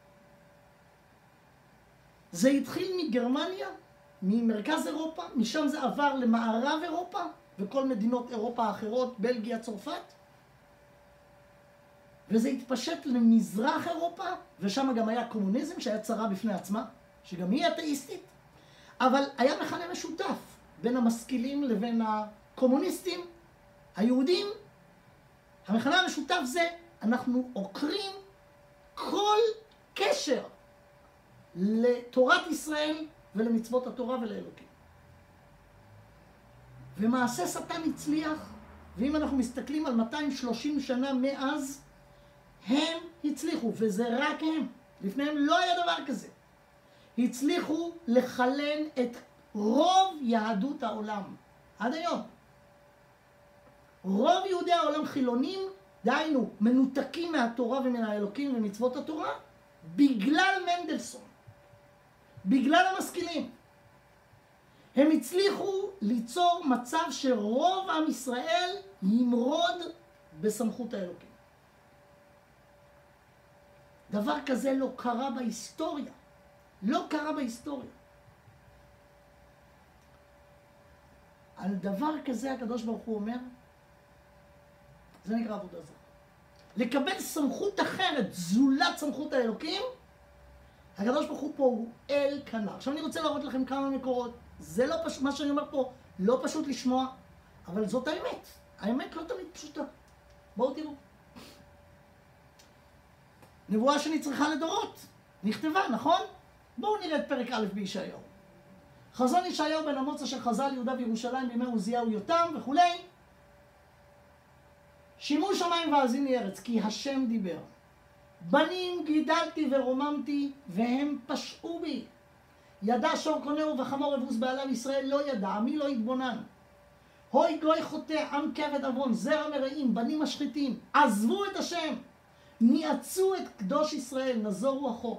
זה התחיל מגרמניה, ממרכז אירופה, משם זה עבר למערב אירופה וכל מדינות אירופה האחרות, בלגיה, צרפת. וזה התפשט למזרח אירופה, ושם גם היה קומוניזם שהיה צרה בפני עצמה, שגם היא אתאיסטית. אבל היה מכנה משותף בין המשכילים לבין הקומוניסטים, היהודים. המכנה המשותף זה, אנחנו עוקרים כל קשר לתורת ישראל ולמצוות התורה ולאלוקים. ומעשה שטן הצליח, ואם אנחנו מסתכלים על 230 שנה מאז, הם הצליחו, וזה רק הם. לפניהם לא היה דבר כזה. הצליחו לחלן את רוב יהדות העולם. עד היום. רוב יהודי העולם חילונים, דהיינו, מנותקים מהתורה ומן האלוקים ומצוות התורה, בגלל מנדלסון. בגלל המשכילים. הם הצליחו ליצור מצב שרוב עם ישראל ימרוד בסמכות האלוקים. דבר כזה לא קרה בהיסטוריה. לא קרה בהיסטוריה. על דבר כזה הקדוש ברוך הוא אומר, זה נקרא עבודה זרה. לקבל סמכות אחרת, זולת סמכות האלוקים, הקדוש ברוך הוא פה הוא אל קנה. עכשיו אני רוצה להראות לכם כמה מקורות. זה לא פשוט, מה שאני אומר פה, לא פשוט לשמוע, אבל זאת האמת. האמת לא תמיד פשוטה. בואו תראו. נבואה שנצרכה לדורות. נכתבה, נכון? בואו נראה את פרק א' בישעיהו. חזון ישעיהו בן אמוץ אשר חזה על יהודה וירושלים בימי עוזיהו יותם וכולי. שימו שמיים והאזיני ארץ, כי השם דיבר. בנים גידלתי ורוממתי, והם פשעו בי. ידע שור קונהו וחמור אבוס בעליו, ישראל לא ידע, עמי לא התבונן. הוי גוי חוטא, עם כבד עוון, זרע מרעים, בנים משחיתים, עזבו את השם, ניעצו את קדוש ישראל, נזורו אחור.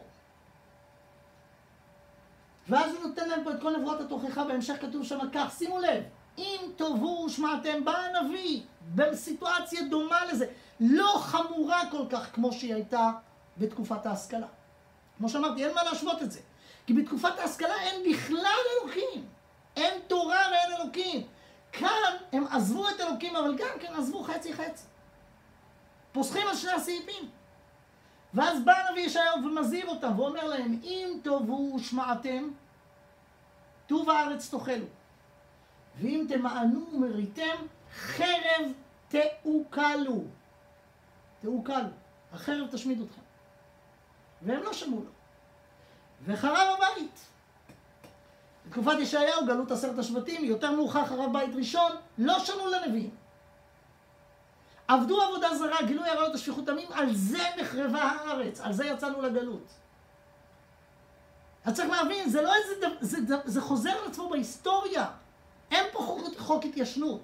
ואז הוא נותן להם פה את כל נבואות התוכחה, בהמשך כתוב שם כך, שימו לב, אם תאבו ושמעתם, בא הנביא, בסיטואציה דומה לזה, לא חמורה כל כך כמו שהיא הייתה בתקופת ההשכלה. כמו שאמרתי, אין מה להשוות את זה. כי בתקופת ההשכלה אין בכלל אלוקים. אין תורה ואין אלוקים. כאן הם עזבו את אלוקים, אבל גם כן עזבו חצי חצי. פוסחים על שני הסעיפים. ואז בא הנביא ישעיהו ומזהיר אותם, ואומר להם, אם תאבו ושמעתם, טוב הארץ תאכלו. ואם תמענו ומריתם, חרב תאוכלו. תאוכלו. החרב תשמיד אתכם. והם לא שמעו לו. וחרב הבית. בתקופת ישעיהו, גלות 10 השבטים, יותר מאוחר חרב בית ראשון, לא שמעו לנביאים. עבדו עבודה זרה, גילוי עריות השפיכות דמים, על זה נחרבה הארץ, על זה יצאנו לגלות. אז צריך להבין, זה לא איזה, זה חוזר על עצמו בהיסטוריה. אין פה חוק התיישנות.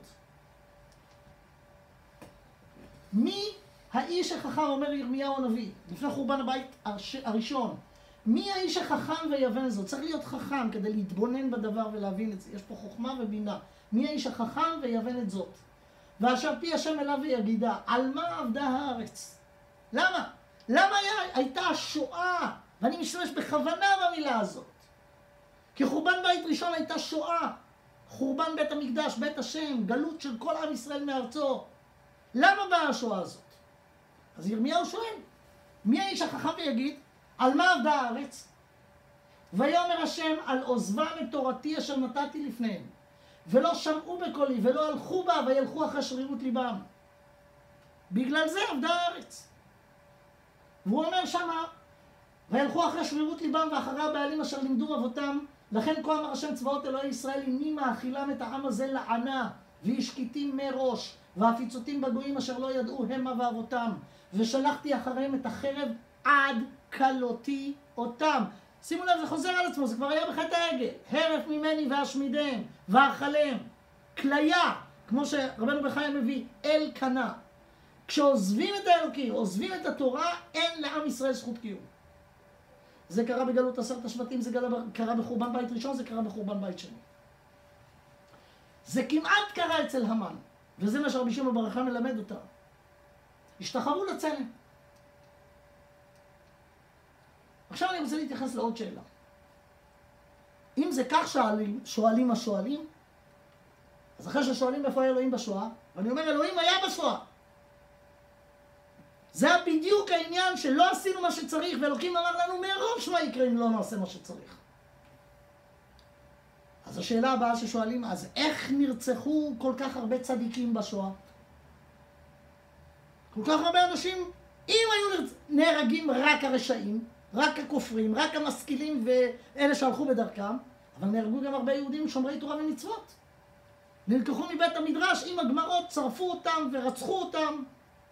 מי האיש החכם, אומר ירמיהו הנביא, לפני חורבן הבית הראשון, מי האיש החכם ויבן זאת? צריך להיות חכם כדי להתבונן בדבר ולהבין את זה. יש פה חוכמה ובינה. מי האיש החכם ויבן את זאת? ואשר פי השם אליו ויגידה, על מה עבדה הארץ? למה? למה הייתה שואה? ואני משתמש בכוונה במילה הזאת. כי חורבן בית ראשון הייתה שואה. חורבן בית המקדש, בית השם, גלות של כל עם ישראל מארצו. למה באה השואה הזאת? אז ירמיהו שואל, מי האיש החכם ויגיד, על מה עבדה הארץ? ויאמר השם, על עוזבם את תורתי אשר נתתי לפניהם. ולא שמעו בקולי, ולא הלכו בה, וילכו אחרי שרירות ליבם. בגלל זה עבדה הארץ. והוא אומר שמה, וילכו אחרי שרירות ליבם ואחרי הבעלים אשר לימדו אבותם. לכן כה אמר השם צבאות אלוהי ישראל, הנני מאכילם את העם הזה לענה, והשקיטים מראש, והפיצותים בגויים אשר לא ידעו המה ואבותם, ושלחתי אחריהם את החרב עד כלותי אותם. שימו לב, זה חוזר על עצמו, זה כבר היה בחטא העגל. הרף ממני ואשמידם, ואכלם. כליה, כמו שרבנו בחיים מביא, אל קנה. כשעוזבים את האלוקים, עוזבים את התורה, אין לעם ישראל זכות קיום. זה קרה בגלות 10 השבטים, זה קרה בחורבן בית ראשון, זה קרה בחורבן בית שני. זה כמעט קרה אצל המן, וזה מה שרבי שמעון בר יוחאי מלמד אותה. השתחוו לצלם. עכשיו אני רוצה להתייחס לעוד שאלה. אם זה כך שואלים השואלים, אז אחרי ששואלים איפה היה אלוהים בשואה, ואני אומר אלוהים היה בשואה. זה בדיוק העניין שלא עשינו מה שצריך, ואלוקים אמר לנו מראש מה יקרה אם לא נעשה מה שצריך. אז השאלה הבאה ששואלים, אז איך נרצחו כל כך הרבה צדיקים בשואה? כל כך הרבה אנשים, אם היו נהרגים רק הרשעים, רק הכופרים, רק המשכילים ואלה שהלכו בדרכם, אבל נהרגו גם הרבה יהודים שומרי תורה ומצוות. נלקחו מבית המדרש עם הגמרות, צרפו אותם ורצחו אותם.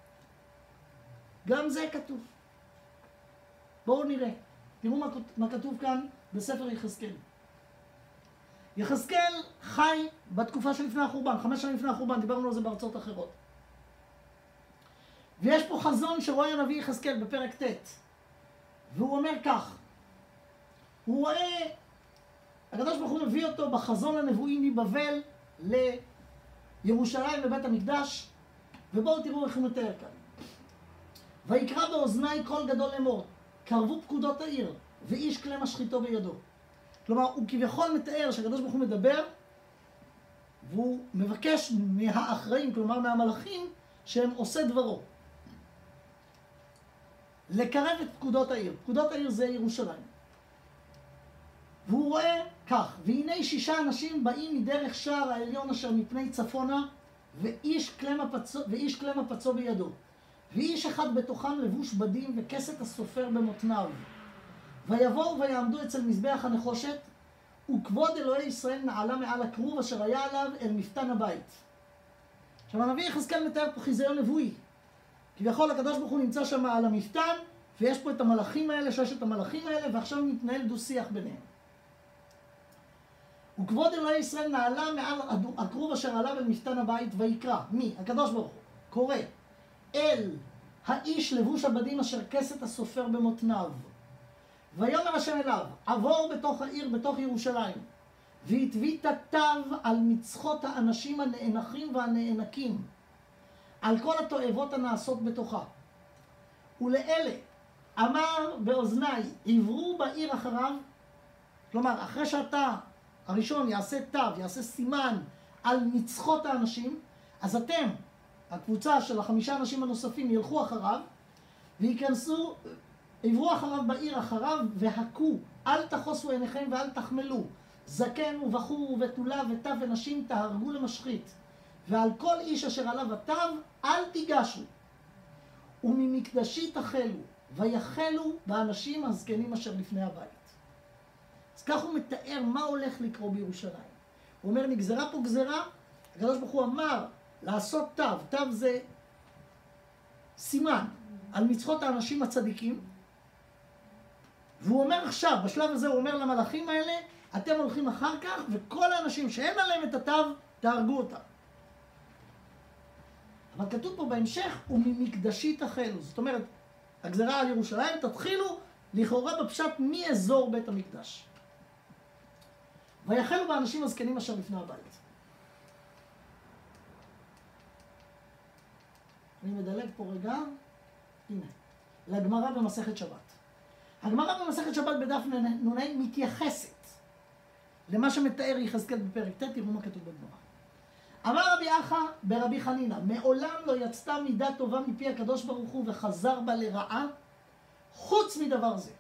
גם זה כתוב. בואו נראה. תראו מה כתוב כאן בספר יחזקאל. יחזקאל חי בתקופה שלפני החורבן, 5 שנים לפני החורבן, דיברנו על זה בארצות אחרות. ויש פה חזון שרואה הנביא יחזקאל בפרק ט', והוא אומר כך, הוא רואה, הקדוש ברוך הוא מביא אותו בחזון הנבואי מבבל לירושלים לבית המקדש, ובואו תראו איך הוא מתאר כאן. ויקרא באוזני קול גדול לאמור, קרבו פקודות העיר, ואיש כלי משחיתו בידו. כלומר, הוא כביכול מתאר שהקדוש ברוך הוא מדבר, והוא מבקש מהאחראים, כלומר מהמלאכים, שהם עושה דברו. לקרב את פקודות העיר. פקודות העיר זה ירושלים. והוא רואה כך, והנה 6 אנשים באים מדרך שער העליון אשר מפני צפונה, ואיש כלי מפצו בידו. ואיש אחד בתוכם לבוש בדים וכסת הסופר במותניו. ויבואו ויעמדו אצל מזבח הנחושת, וכבוד אלוהי ישראל נעלה מעל הכרוב אשר היה עליו אל מפתן הבית. עכשיו הנביא יחזקאל מתאר פה חיזיון נבואי. כביכול הקדוש ברוך הוא נמצא שם על המפתן, ויש פה את המלאכים האלה, 6 המלאכים האלה, ועכשיו מתנהל דו שיח ביניהם. וכבוד אלוהי ישראל נעלה מעל הכרוב אשר עליו אל מפתן הבית, ויקרא. מי? הקדוש ברוך הוא. קורא. אל האיש לבוש הבדים אשר כסת הסופר במותניו. ויאמר השם אליו, עבור בתוך העיר, בתוך ירושלים, והטבית תו על מצחות האנשים הנאנחים והנאנקים, על כל התועבות הנעשות בתוכה. ולאלה אמר באוזני, עברו בעיר אחריו, כלומר, אחרי שאתה הראשון יעשה תו, יעשה סימן על מצחות האנשים, אז אתם, הקבוצה של 5 אנשים הנוספים, ילכו אחריו, וייכנסו, עברו אחריו בעיר אחריו, והכו, אל תחוסו עיניכם ואל תחמלו, זקן ובחור ובתולה וטף ונשים תהרגו למשחית, ועל כל איש אשר עליו התו אל תיגשו, וממקדשי תחלו, ויחלו באנשים הזקנים אשר לפני הבית. אז כך הוא מתאר מה הולך לקרות בירושלים. הוא אומר, נגזרה פה גזרה, הקדוש ברוך הוא אמר לעשות תו, תו זה סימן על מצחות האנשים הצדיקים, והוא אומר עכשיו, בשלב הזה הוא אומר למלאכים האלה, אתם הולכים אחר כך, וכל האנשים שאין עליהם את התו, תהרגו אותם. אבל כתוב פה בהמשך, וממקדשי תחלו. זאת אומרת, הגזרה על ירושלים תתחילו לכאורה בפשט מאזור בית המקדש. ויחלו באנשים הזקנים אשר לפני הבית. אני מדלג פה רגע, הנה, לגמרא במסכת שבת. הגמרא במסכת שבת בדף נ"ה מתייחסת למה שמתאר יחזקאל בפרק ט', תראו מה כתוב בגמרא. אמר רבי אחא ברבי חנינא, מעולם לא יצתה מידה טובה מפי הקדוש ברוך הוא וחזר בה לרעה, חוץ מדבר זה.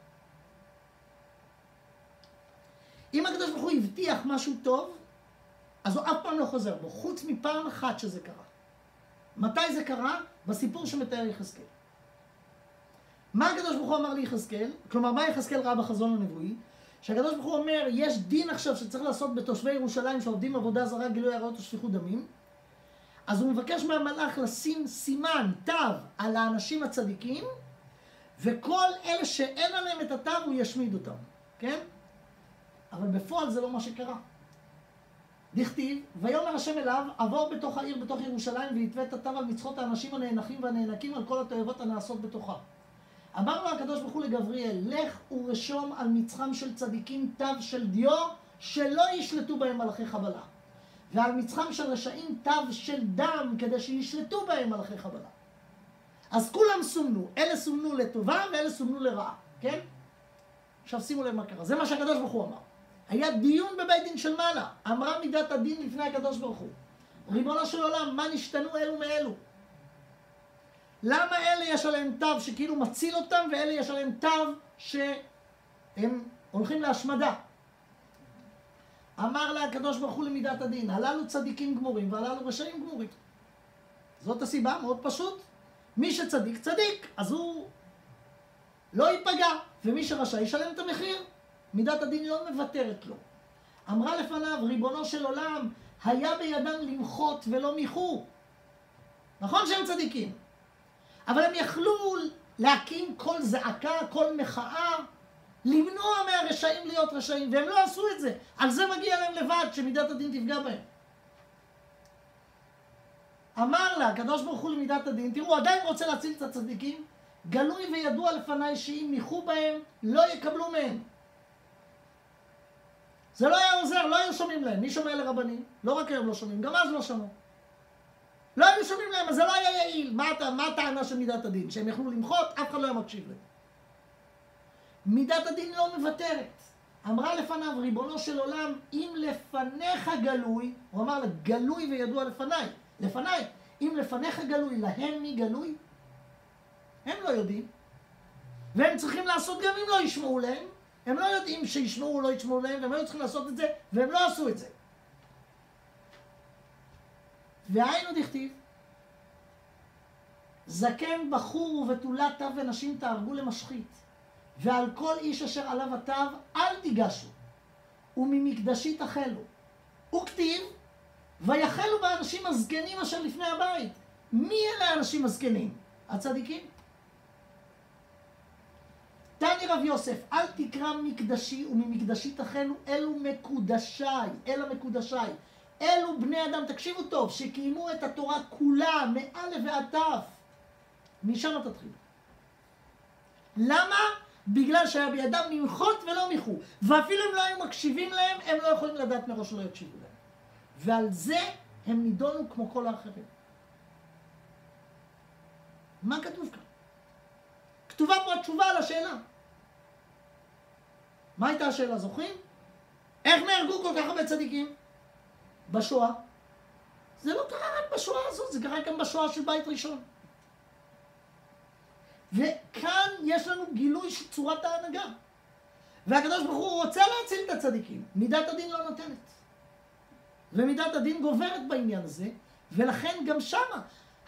אם הקדוש ברוך הוא הבטיח משהו טוב, אז הוא אף פעם לא חוזר בו, חוץ מפעם אחת שזה קרה. מתי זה קרה? בסיפור שמתאר יחזקאל. מה הקדוש ברוך הוא אמר ליחזקאל? כלומר, מה יחזקאל ראה בחזון הנבואי? שהקדוש ברוך הוא אומר, יש דין עכשיו שצריך לעשות בתושבי ירושלים שעובדים עבודה זרה, גילוי עריות ושפיכות דמים. אז הוא מבקש מהמלאך לשים סימן, תו, על האנשים הצדיקים, וכל אלה שאין עליהם את התו הוא ישמיד אותם, כן? אבל בפועל זה לא מה שקרה. דכתיב, ויאמר השם אליו, עבור בתוך העיר, בתוך ירושלים, ויתווה את התו על מצחות האנשים הנאנחים והנאנקים על כל התועבות הנעשות בתוכה. אמר לו הקדוש ברוך הוא לגבריאל, לך ורשום על מצחם של צדיקים תו של דיו, שלא ישלטו בהם מלאכי חבלה. ועל מצחם של רשעים תו של דם, כדי שישלטו בהם מלאכי חבלה. אז כולם סומנו, אלה סומנו לטובה ואלה סומנו לרעה, כן? עכשיו שימו לב מה קרה, זה מה שהקדוש ברוך הוא אמר. היה דיון בבית דין של מעלה, אמרה מידת הדין לפני הקדוש ברוך הוא. ריבונו של עולם, מה נשתנו אלו מאלו? למה אלה יש עליהם תו שכאילו מציל אותם, ואלה יש עליהם תו שהם הולכים להשמדה? אמר לה הקדוש ברוך הוא למידת הדין, הללו צדיקים גמורים והללו רשעים גמורים. זאת הסיבה, מאוד פשוט. מי שצדיק, צדיק, אז הוא לא ייפגע, ומי שרשע ישלם את המחיר. מידת הדין לא מוותרת לו. אמרה לפניו, ריבונו של עולם, היה בידם למחות ולא מיחו. נכון שהם צדיקים, אבל הם יכלו להקים כל זעקה, כל מחאה, למנוע מהרשעים להיות רשעים, והם לא עשו את זה. על זה מגיע להם לבד, שמידת הדין תפגע בהם. אמר לה, הקדוש ברוך הוא למידת הדין, תראו, עדיין רוצה להציל את הצדיקים, גלוי וידוע לפניי שאם מיחו בהם, לא יקבלו מהם. זה לא היה עוזר, לא היו שומעים להם. מי שומע לרבנים? לא רק היום לא שומעים, גם אז לא שמעו. לא היו שומעים להם, אז זה לא היה יעיל. מה הטענה של מידת הדין? שהם יכלו למחות, אף אחד לא היה מקשיב להם. מידת הדין לא מוותרת. אמרה לפניו, ריבונו של עולם, אם לפניך גלוי, הוא אמר לה, גלוי וידוע לפניי. לפניי, אם לפניך גלוי, להם מי גלוי? הם לא יודעים. והם צריכים לעשות גם אם לא ישמעו להם. הם לא יודעים שישמעו או לא ישמעו להם, והם היו צריכים לעשות את זה, והם לא עשו את זה. והיינו דכתיב, זקן בחור ובתולת תו ונשים תהרגו למשחית, ועל כל איש אשר עליו התו אל תיגשו, וממקדשי תחלו. וכתיב, ויחלו באנשים הזקנים אשר לפני הבית. מי אלה האנשים הזקנים? הצדיקים. תני רב יוסף, אל תקרא מקדשי וממקדשי תחלו, אלו מקודשיי, אלו מקודשיי. אלו בני אדם, תקשיבו טוב, שקיימו את התורה כולה, מאלף ועד תף. משם תתחיל. למה? בגלל שהיה בידם למחות ולא מיחו. ואפילו אם לא היו מקשיבים להם, הם לא יכולים לדעת מראש שלא יקשיבו להם. ועל זה הם נידונו כמו כל האחרים. מה כתוב כאן? כתובה פה התשובה על השאלה. מה הייתה השאלה, זוכרים? איך נהרגו כל כך הרבה צדיקים? בשואה. זה לא קרה רק בשואה הזאת, זה קרה גם בשואה של בית ראשון. וכאן יש לנו גילוי של צורת ההנהגה. והקדוש ברוך הוא רוצה להציל את הצדיקים. מידת הדין לא נותנת. ומידת הדין גוברת בעניין הזה, ולכן גם שמה.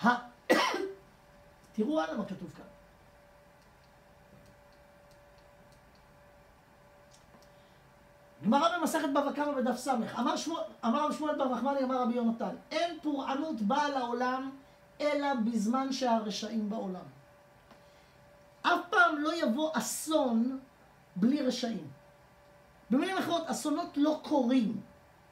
תראו הלאה מה כתוב כאן. גמרא במסכת בבא קמא בדף סמך, אמר רב שמואל בר נחמני, אמר רבי יונתן, אין פורענות באה לעולם אלא בזמן שהרשעים בעולם. אף פעם לא יבוא אסון בלי רשעים. במילים אחרות, אסונות לא קורים.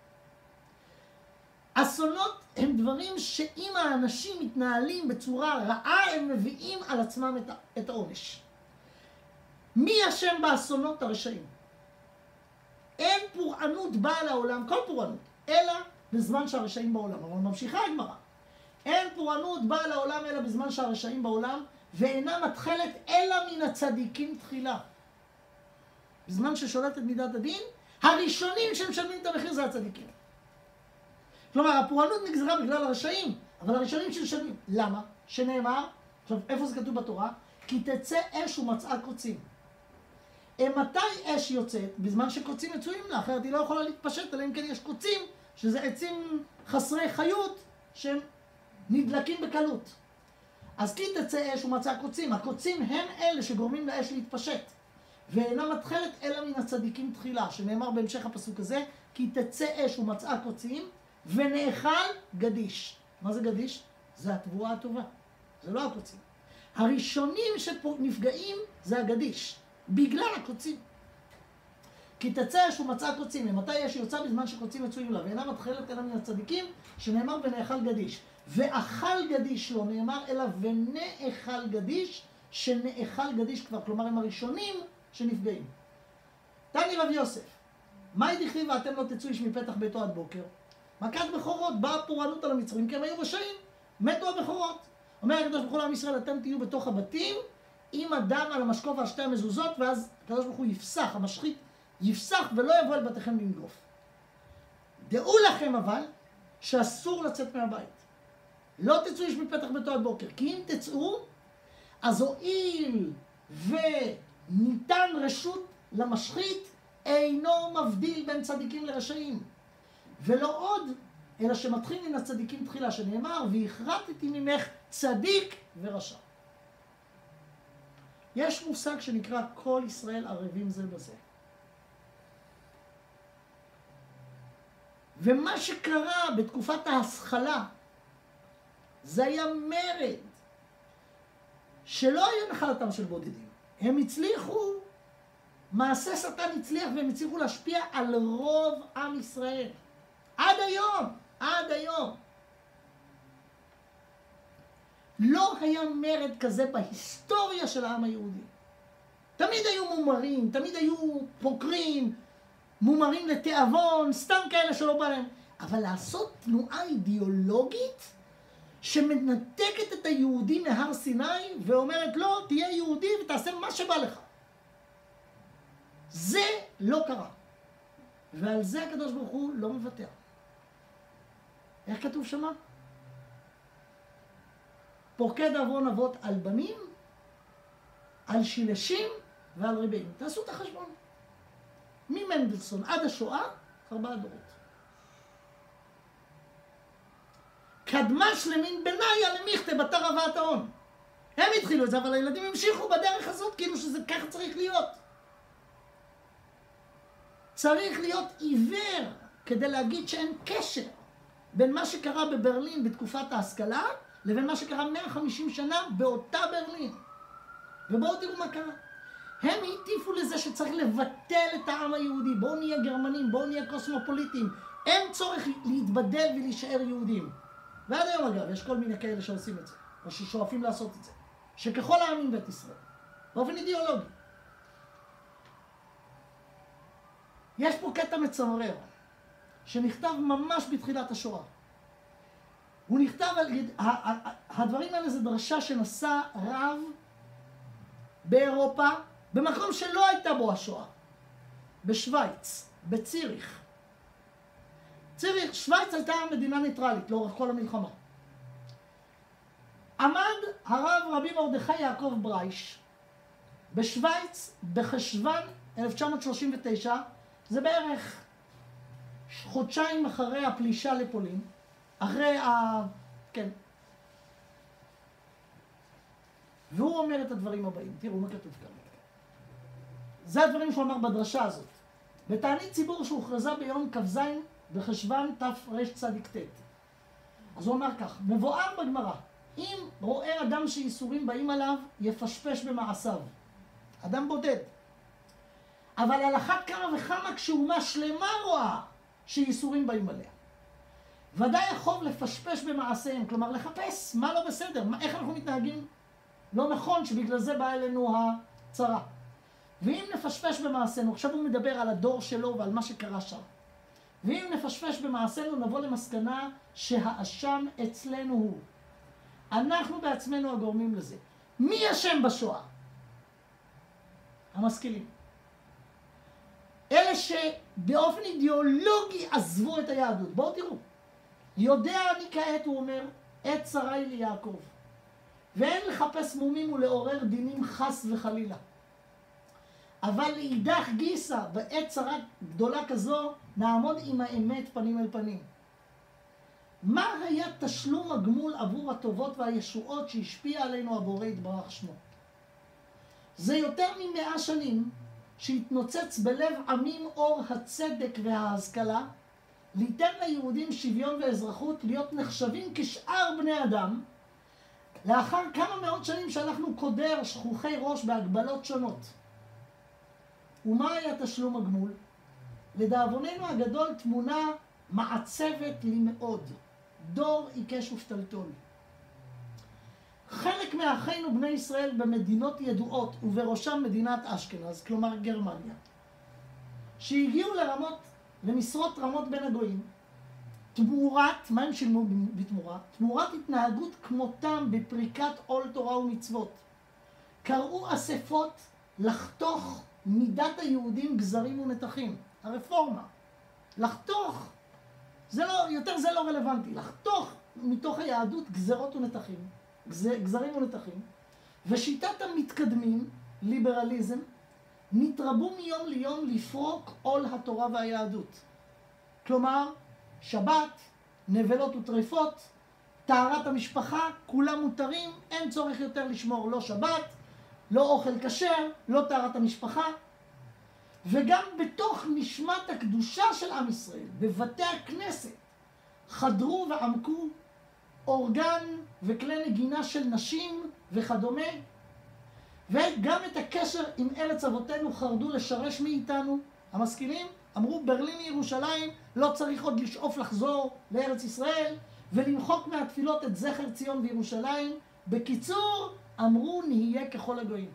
אסונות הם דברים שאם האנשים מתנהלים בצורה רעה, הם מביאים על עצמם את העונש. מי אשם באסונות? הרשעים. אין פורענות באה לעולם, כל פורענות, אלא בזמן שהרשעים בעולם. אבל ממשיכה הגמרא. אין פורענות באה לעולם אלא בזמן שהרשעים בעולם, ואינה מתחלת אלא מן הצדיקים תחילה. בזמן ששולטת מידת הדין, הראשונים שמשלמים את המחיר זה הצדיקים. כלומר, הפורענות נגזרה בגלל הרשעים, אבל הראשונים שמשלמים. למה? שנאמר, עכשיו, איפה זה כתוב בתורה? כי תצא אש ומצאה קוצים. מתי אש יוצאת? בזמן שקוצים מצויים לה, אחרת היא לא יכולה להתפשט, אלא אם כן יש קוצים, שזה עצים חסרי חיות, שהם נדלקים בקלות. אז כי תצא אש ומצא קוצים. הקוצים הם אלה שגורמים לאש להתפשט. ואינה מתחלת אלא מן הצדיקים תחילה, שנאמר בהמשך הפסוק הזה, כי תצא אש ומצאה קוצים, ונאכל גדיש. מה זה גדיש? זה התבואה הטובה. זה לא הקוצים. הראשונים שנפגעים זה הגדיש, בגלל הקוצים. כי תצא אש ומצאה קוצים. למתי אש יוצא? בזמן שקוצים מצויים לה, ואינה מתחלת אלא מן הצדיקים, שנאמר ונאכל גדיש. ואכל גדיש לא נאמר, אלא ונאכל גדיש, שנאכל גדיש כבר, כלומר הם הראשונים שנפגעים. תני רב יוסף, מה דכתיב ואתם לא תצאו איש מפתח ביתו עד בוקר? מכת בכורות, באה פורענות על המצרים, כי הם היו רשעים, מתו הבכורות. אומר הקדוש ברוך הוא לעם ישראל, אתם תהיו בתוך הבתים, עם הדם על המשקוף ועל שתי המזוזות, ואז הקדוש ברוך הוא יפסח, המשחית יפסח ולא יבוא אל בתיכם לנגוף. דעו לכם אבל, שאסור לצאת מהבית. לא תצאו איש מפתח ביתו עד בוקר, כי אם תצאו, אז הואיל וניתן רשות למשחית, אינו מבדיל בין צדיקים לרשעים. ולא עוד, אלא שמתחיל מן הצדיקים תחילה, שנאמר, והכרתתי ממך צדיק ורשע. יש מושג שנקרא כל ישראל ערבים זה בזה. ומה שקרה בתקופת ההשכלה, זה היה מרד, שלא היה נחלתם של בודדים. הם הצליחו, מעשה שטן הצליח, והם הצליחו להשפיע על רוב עם ישראל. עד היום, עד היום. לא היה מרד כזה בהיסטוריה של העם היהודי. תמיד היו מומרים, תמיד היו פוקרים, מומרים לתיאבון, סתם כאלה שלא בא להם. אבל לעשות תנועה אידיאולוגית שמנתקת את היהודי מהר סיני ואומרת לא, תהיה יהודי ותעשה מה שבא לך. זה לא קרה. ועל זה הקדוש ברוך הוא לא מוותר. איך כתוב שמה? פוקד עוון אבות על בנים, על שילשים ועל רבים. תעשו את החשבון. ממנדלסון עד השואה, 4 דורות. קדמה שלמין בניה למכתה בתר הבאת ההון. הם התחילו את זה, אבל הילדים המשיכו בדרך הזאת, כאילו שזה ככה צריך להיות. צריך להיות עיוור כדי להגיד שאין קשר בין מה שקרה בברלין בתקופת ההשכלה, לבין מה שקרה 150 שנה באותה ברלין. ובואו תראו מה קרה. הם הטיפו לזה שצריך לבטל את העם היהודי. בואו נהיה גרמנים, בואו נהיה קוסמופוליטים. אין צורך להתבדל ולהישאר יהודים. ועד היום אגב, יש כל מיני כאלה שעושים את זה, או ששואפים לעשות את זה. שככל העמים בית ישראל, באופן אידיאולוגי. יש פה קטע מצמרר, שנכתב ממש בתחילת השואה. הוא נכתב על... הדברים האלה זה דרשה שנשא רב באירופה, במקום שלא הייתה בו השואה. בשוויץ, בציריך. שוויץ הייתה מדינה ניטרלית לאורך כל המלחמה. עמד הרב רבי מרדכי יעקב ברייש בשוויץ בחשוון 1939, זה בערך חודשיים אחרי הפלישה לפולין, כן. והוא אומר את הדברים הבאים, תראו מה כתוב כאן. זה הדברים שהוא אמר בדרשה הזאת. בתענית ציבור שהוכרזה ביום כ"ז בחשוון תרצ"ט. אז הוא אמר כך, מבואר בגמרא, אם רואה אדם שאיסורים באים עליו, יפשפש במעשיו. אדם בודד. אבל על אחת כמה וכמה כשאומה שלמה רואה שאיסורים באים עליה. ודאי החוב לפשפש במעשיהם, כלומר לחפש מה לא בסדר, איך אנחנו מתנהגים לא נכון, שבגלל זה באה אלינו הצרה. ואם נפשפש במעשינו, עכשיו הוא מדבר על הדור שלו ועל מה שקרה שם. ואם נפשפש במעשינו, נבוא למסקנה שהאשם אצלנו הוא. אנחנו בעצמנו הגורמים לזה. מי אשם בשואה? המשכילים. אלה שבאופן אידיאולוגי עזבו את היהדות. בואו תראו. יודע אני כעת, הוא אומר, עת שרי ליעקב. ואין לחפש מומים ולעורר דינים חס וחלילה. אבל לאידך גיסא, בעת צרה גדולה כזו, נעמוד עם האמת פנים אל פנים. מה היה תשלום הגמול עבור הטובות והישועות שהשפיע עלינו הבורא יתברך שמו? זה יותר מ100 שנים שהתנוצץ בלב עמים אור הצדק וההשכלה, ליתן ליהודים שוויון ואזרחות, להיות נחשבים כשאר בני אדם, לאחר כמה מאות שנים שאנחנו קודר שכוחי ראש בהגבלות שונות. ומה היה תשלום הגמול? לדאבוננו הגדול תמונה מעצבת לי מאוד, דור עיקש ופתלתול. חלק מאחינו בני ישראל במדינות ידועות, ובראשם מדינת אשכנז, כלומר גרמניה, שהגיעו למשרות רמות בין הגויים, תמורת, מה הם שילמו בתמורה? תמורת התנהגות כמותם בפריקת עול תורה ומצוות. קראו אספות לחתוך מידת היהודים גזרים ונתחים. הרפורמה. לחתוך, יותר זה לא רלוונטי. לחתוך מתוך היהדות גזרות ונתחים. גזרים ונתחים. ושיטת המתקדמים, ליברליזם, נתרבו מיום ליום לפרוק עול התורה והיהדות. כלומר, שבת, נבלות וטרפות, טהרת המשפחה, כולם מותרים, אין צורך יותר לשמור לא שבת, לא אוכל כשר, לא טהרת המשפחה. וגם בתוך נשמת הקדושה של עם ישראל, בבתי הכנסת, חדרו ועמקו אורגן וכלי נגינה של נשים וכדומה, וגם את הקשר עם ארץ אבותינו חרדו לשרש מאיתנו. המשכילים אמרו, ברלין ירושלים, לא צריך עוד לשאוף לחזור לארץ ישראל ולמחוק מהתפילות את זכר ציון וירושלים. בקיצור, אמרו נהיה ככל הגויים.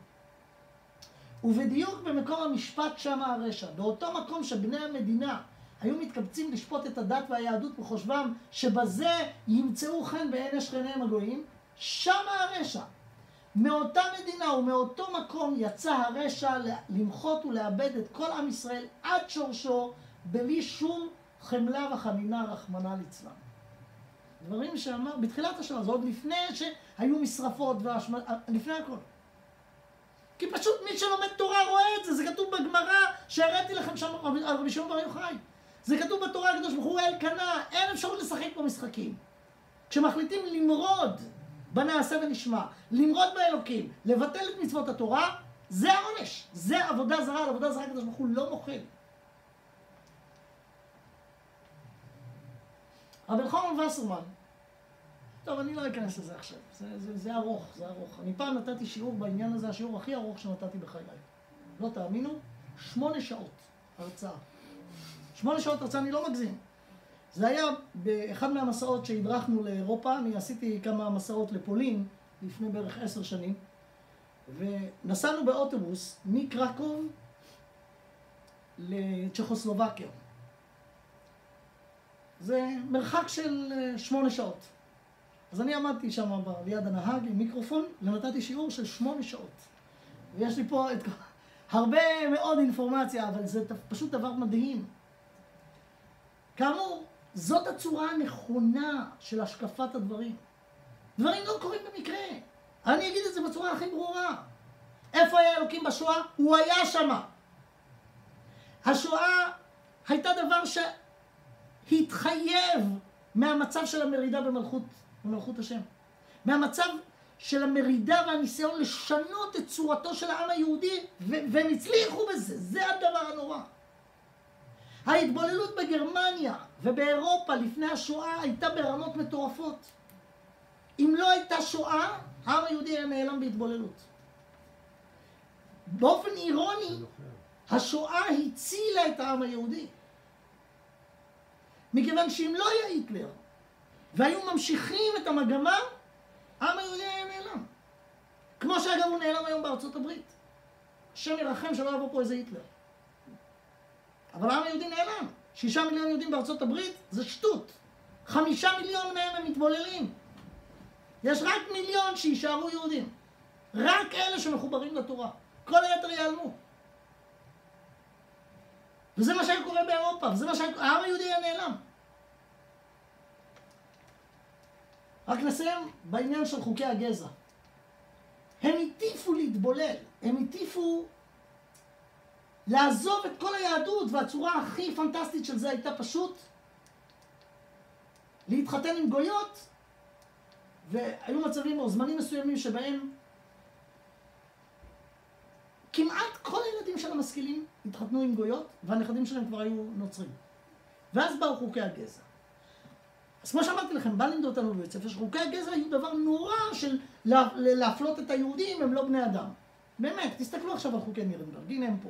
ובדיוק במקום המשפט שם הרשע, באותו מקום שבני המדינה היו מתקבצים לשפוט את הדת והיהדות בחושבם שבזה ימצאו חן בעיני שכניהם הגויים, שם הרשע. מאותה מדינה ומאותו מקום יצא הרשע למחות ולאבד את כל עם ישראל עד שורשו, בלי שום חמלה וחנינה רחמנא ליצלן. דברים שאמר בתחילת השנה, זה עוד לפני שהיו משרפות לפני הכל. כי פשוט מי שלומד תורה רואה את זה, זה כתוב בגמרא שהראיתי לכם שם על רבי שמעון בר יוחאי. זה כתוב בתורה הקדוש ברוך הוא אלקנה, אין אפשרות לשחק במשחקים. כשמחליטים למרוד בנעשה ונשמע, למרוד באלוקים, לבטל את מצוות התורה, זה העונש. זה עבודה זרה, על עבודה זרה הקדוש ברוך הוא לא מוחל. רבי אלחנן וסרמן, טוב, אני לא אכנס לזה עכשיו, זה ארוך, זה ארוך. אני פעם נתתי שיעור בעניין הזה, השיעור הכי ארוך שנתתי בחיי. לא תאמינו, 8 שעות הרצאה. 8 שעות הרצאה, אני לא מגזים. זה היה באחד מהמסעות שהדרכנו לאירופה, אני עשיתי כמה מסעות לפולין לפני בערך 10 שנים, ונסענו באוטובוס מקרקוב לצ'כוסלובקיה. זה מרחק של 8 שעות. אז אני עמדתי שם ליד הנהג עם מיקרופון, ונתתי שיעור של 8 שעות. ויש לי פה הרבה מאוד אינפורמציה, אבל זה פשוט דבר מדהים. כאמור, זאת הצורה הנכונה של השקפת הדברים. דברים לא קורים במקרה. אני אגיד את זה בצורה הכי ברורה. איפה היה אלוקים בשואה? הוא היה שם. השואה הייתה דבר שהתחייב מהמצב של המרידה במלכות השם. מהמצב של המרידה והניסיון לשנות את צורתו של העם היהודי, והם הצליחו בזה. זה הדבר הנורא. ההתבוללות בגרמניה ובאירופה לפני השואה הייתה ברמות מטורפות. אם לא הייתה שואה, העם היהודי היה נעלם בהתבוללות. באופן אירוני, השואה הצילה את העם היהודי. מכיוון שאם לא היה היטלר, והיו ממשיכים את המגמה, העם היהודי היה נעלם. כמו שאגב הוא נעלם היום בארצות הברית. השם ירחם שלא יבוא פה איזה היטלר. אבל העם היהודי נעלם. 6 מיליון יהודים בארצות הברית זה שטות. 5 מיליון מהם הם מתבוללים. יש רק 1 מיליון שישארו יהודים. רק אלה שמחוברים לתורה. כל היתר ייעלמו. וזה מה שהיה קורה באירופה, וזה מה העם היהודי היה נעלם. רק נסיים בעניין של חוקי הגזע. הם הטיפו להתבולל, הם הטיפו לעזוב את כל היהדות, והצורה הכי פנטסטית של זה הייתה פשוט להתחתן עם גויות, והיו מצבים או זמנים מסוימים שבהם כמעט כל הילדים של המשכילים התחתנו עם גויות, והנכדים שלהם כבר היו נוצרים. ואז באו חוקי הגזע. אז כמו שאמרתי לכם, בא לימדו אותנו בבית ספר, שחוקי הגזע היו דבר נורא של להפלות את היהודים, הם לא בני אדם. באמת, תסתכלו עכשיו על חוקי נירנברג, הנה הם פה.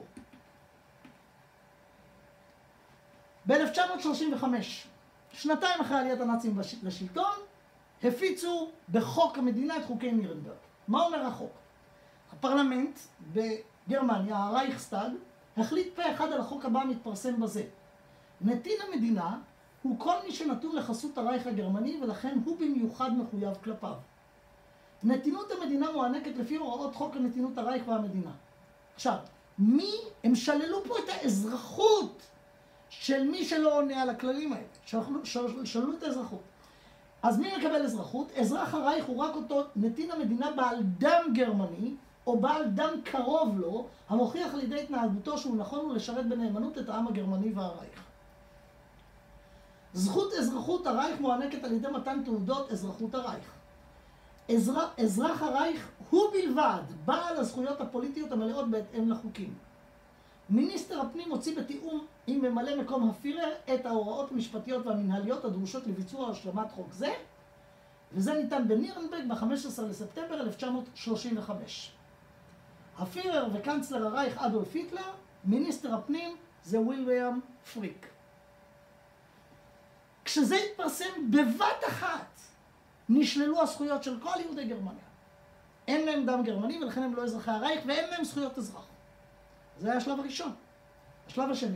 ב-1935, שנתיים אחרי עליית הנאצים לשלטון, הפיצו בחוק המדינה את חוקי נירנברג. מה אומר החוק? הפרלמנט בגרמניה, הרייכסטאג, החליט פה אחד על החוק הבא מתפרסם בזה. נתין המדינה הוא כל מי שנתון לחסות הרייך הגרמני, ולכן הוא במיוחד מחויב כלפיו. נתינות המדינה מוענקת לפי הוראות חוק הנתינות הרייך והמדינה. עכשיו, הם שללו פה את האזרחות של מי שלא עונה על הכללים האלה. שללו את האזרחות. אז מי מקבל אזרחות? אזרח הרייך הוא רק אותו נתין המדינה בעל דם גרמני, או בעל דם קרוב לו, המוכיח על ידי התנהגותו שהוא נכון הוא לשרת בנאמנות את העם הגרמני והרייך. זכות אזרחות הרייך מוענקת על ידי מתן תעודות אזרחות הרייך. אזרח הרייך הוא בלבד בעל הזכויות הפוליטיות המלאות בהתאם לחוקים. מיניסטר הפנים הוציא בתיאום עם ממלא מקום הפירר את ההוראות המשפטיות והמנהליות הדרושות לביצוע השלמת חוק זה, וזה ניתן בנירנברג ב-15 לספטמבר 1935. הפירר וקנצלר הרייך אדולף היטלר, מיניסטר הפנים זה ווילהלם פריק. כשזה התפרסם בבת אחת, נשללו הזכויות של כל יהודי גרמניה. אין להם דם גרמני ולכן הם לא אזרחי הרייך ואין להם זכויות אזרח. זה היה השלב הראשון. השלב השני.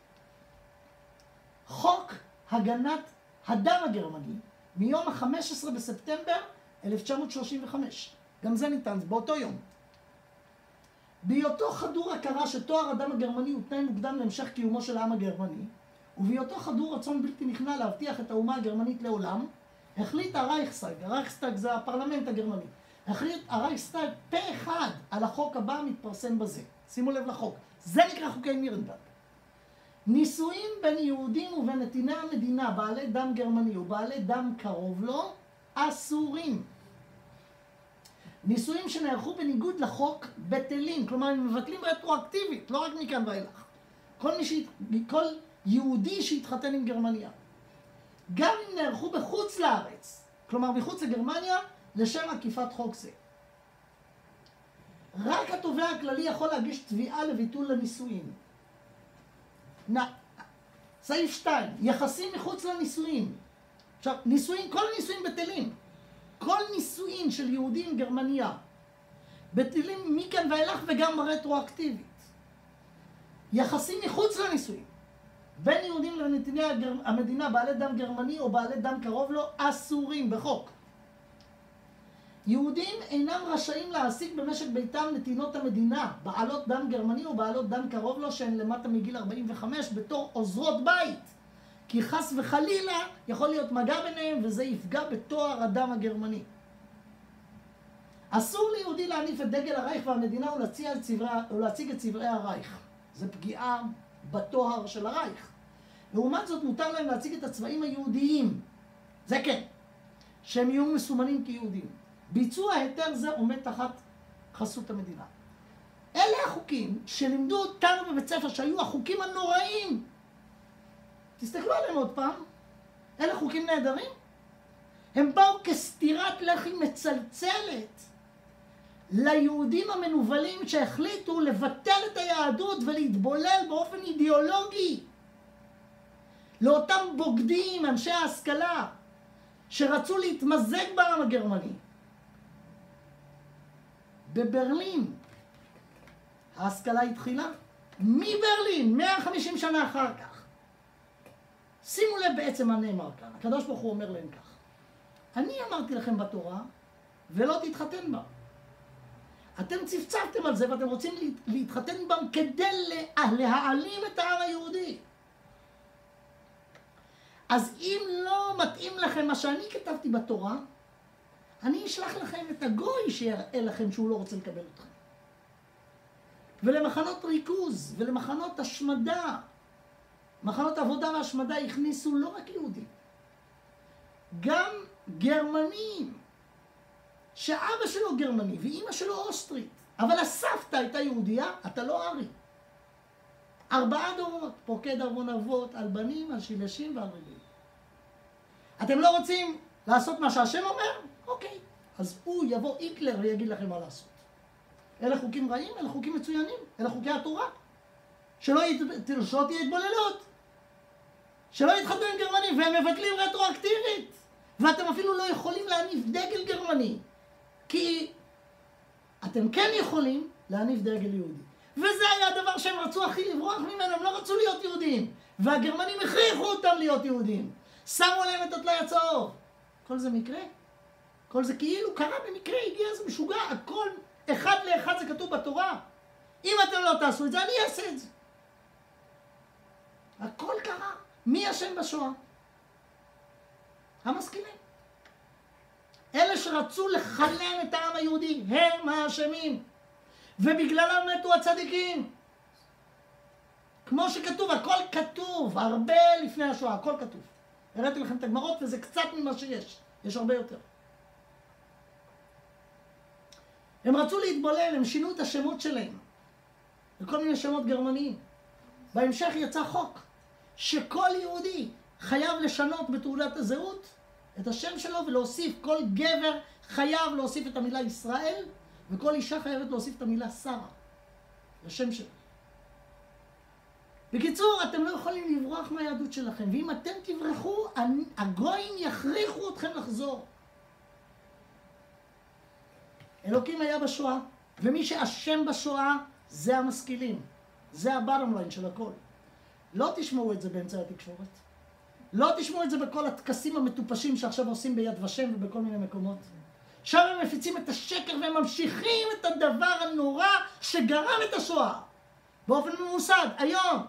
חוק הגנת הדם הגרמני מיום ה-15 בספטמבר 1935. גם זה ניתן, באותו יום. בהיותו חדור הכרה שתואר הדם הגרמני הוא תנאי מוקדם להמשך קיומו של העם הגרמני, ובהיותו חדור רצון בלתי נכנע להבטיח את האומה הגרמנית לעולם, החליט הרייכסטאג זה הפרלמנט הגרמני, החליט הרייכסטאג פה אחד על החוק הבא מתפרסם בזה. שימו לב לחוק. זה נקרא חוקי נירנברג. נישואים בין יהודים ובין נתיני המדינה בעלי דם גרמני ובעלי דם קרוב לו אסורים. נישואים שנערכו בניגוד לחוק בטלים, כלומר הם מבטלים רטרואקטיבית, לא רק מכאן ואילך. כל יהודי שהתחתן עם גרמניה. גם אם נערכו בחוץ לארץ, כלומר מחוץ לגרמניה, לשם עקיפת חוק זה. רק התובע הכללי יכול להגיש תביעה לביטול לנישואים. סעיף 2, יחסים מחוץ לנישואים. עכשיו, נישואים, כל נישואים בטלים. כל נישואין של יהודים עם גרמניה בטלים מכאן ואילך וגם רטרואקטיבית. יחסים מחוץ לנישואים בין יהודים לנתיני המדינה בעלי דם גרמני או בעלי דם קרוב לו אסורים בחוק. יהודים אינם רשאים להעסיק במשק ביתם נתינות המדינה בעלות דם גרמני או בעלות דם קרוב לו שהן למטה מגיל 45 בתור עוזרות בית, כי חס וחלילה יכול להיות מגע ביניהם וזה יפגע בתואר הדם הגרמני. אסור ליהודי להניף את דגל הרייך והמדינה ולהציג את צבעי הרייך. זה פגיעה בתואר של הרייך. לעומת זאת מותר להם להציג את הצבעים היהודיים. זה כן. שהם יהיו מסומנים כיהודים. ביצוע היתר זה עומד תחת חסות המדינה. אלה החוקים שלימדו אותנו בבית ספר שהיו החוקים הנוראים. תסתכלו עליהם עוד פעם. אלה חוקים נהדרים. הם באו כסתירת לחי מצלצלת ליהודים המנובלים שהחליטו לבטל את היהדות ולהתבולל באופן אידיאולוגי. לאותם בוגדים, אנשי ההשכלה, שרצו להתמזג בעם הגרמני. בברלין ההשכלה התחילה מברלין, 150 שנה אחר כך. שימו לב בעצם מה נאמר כאן. הקדוש ברוך הוא אומר להם כך: אני אמרתי לכם בתורה ולא תתחתן בה. אתם צפצפתם על זה ואתם רוצים להתחתן בם כדי להעלים את העם היהודי. אז אם לא מתאים לכם מה שאני כתבתי בתורה, אני אשלח לכם את הגוי שיראה לכם שהוא לא רוצה לקבל אתכם. ולמחנות ריכוז ולמחנות השמדה, מחנות עבודה והשמדה הכניסו לא רק יהודים, גם גרמנים, שאבא שלו גרמני ואימא שלו אוסטרית, אבל הסבתא הייתה יהודייה, אתה לא ארי. 4 דורות, פוקד ארמון אבות, על בנים, על שילשים ועל רגלים. אתם לא רוצים לעשות מה שהשם אומר? אוקיי. אז הוא יבוא היטלר ויגיד לכם מה לעשות. אלה חוקים רעים, אלה חוקים מצוינים, אלה חוקי התורה. שלא תהיה התבוללות. שלא יתחתנו עם גרמנים, והם מבטלים רטרואקטיבית. ואתם אפילו לא יכולים להניף דגל גרמני. כי אתם כן יכולים להניף דגל יהודי. וזה היה הדבר שהם רצו הכי לברוח ממנו, הם לא רצו להיות יהודים. והגרמנים הכריחו אותם להיות יהודים. שמו להם את הטלאי הצהוב. כל זה מקרה? כל זה כאילו קרה במקרה, הגיע איזה משוגע. הכל אחד לאחד זה כתוב בתורה. אם אתם לא תעשו את זה, אני אעשה את זה. הכל קרה. מי אשם בשואה? המשכילים. אלה שרצו לחלן את העם היהודי, הם האשמים. ובגללם מתו הצדיקים. כמו שכתוב, הכל כתוב, הרבה לפני השואה, הכל כתוב. הראיתי לכם את הגמרות וזה קצת ממה שיש, יש הרבה יותר. הם רצו להתבולל, הם שינו את השמות שלהם. וכל מיני שמות גרמניים. בהמשך יצא חוק, שכל יהודי חייב לשנות בתעודת הזהות את השם שלו ולהוסיף, כל גבר חייב להוסיף את המילה ישראל, וכל אישה חייבת להוסיף את המילה שרה, לשם שלו. בקיצור, אתם לא יכולים לברוח מהיהדות שלכם, ואם אתם תברחו, הגויים יכריחו אתכם לחזור. אלוקים היה בשואה, ומי שאשם בשואה זה המשכילים. זה הבאטם ליין של הכל. לא תשמעו את זה באמצעי התקשורת. לא תשמעו את זה בכל הטקסים המטופשים שעכשיו עושים ביד ושם ובכל מיני מקומות. שם הם מפיצים את השקר והם ממשיכים את הדבר הנורא שגרם את השואה. באופן ממוסד, היום.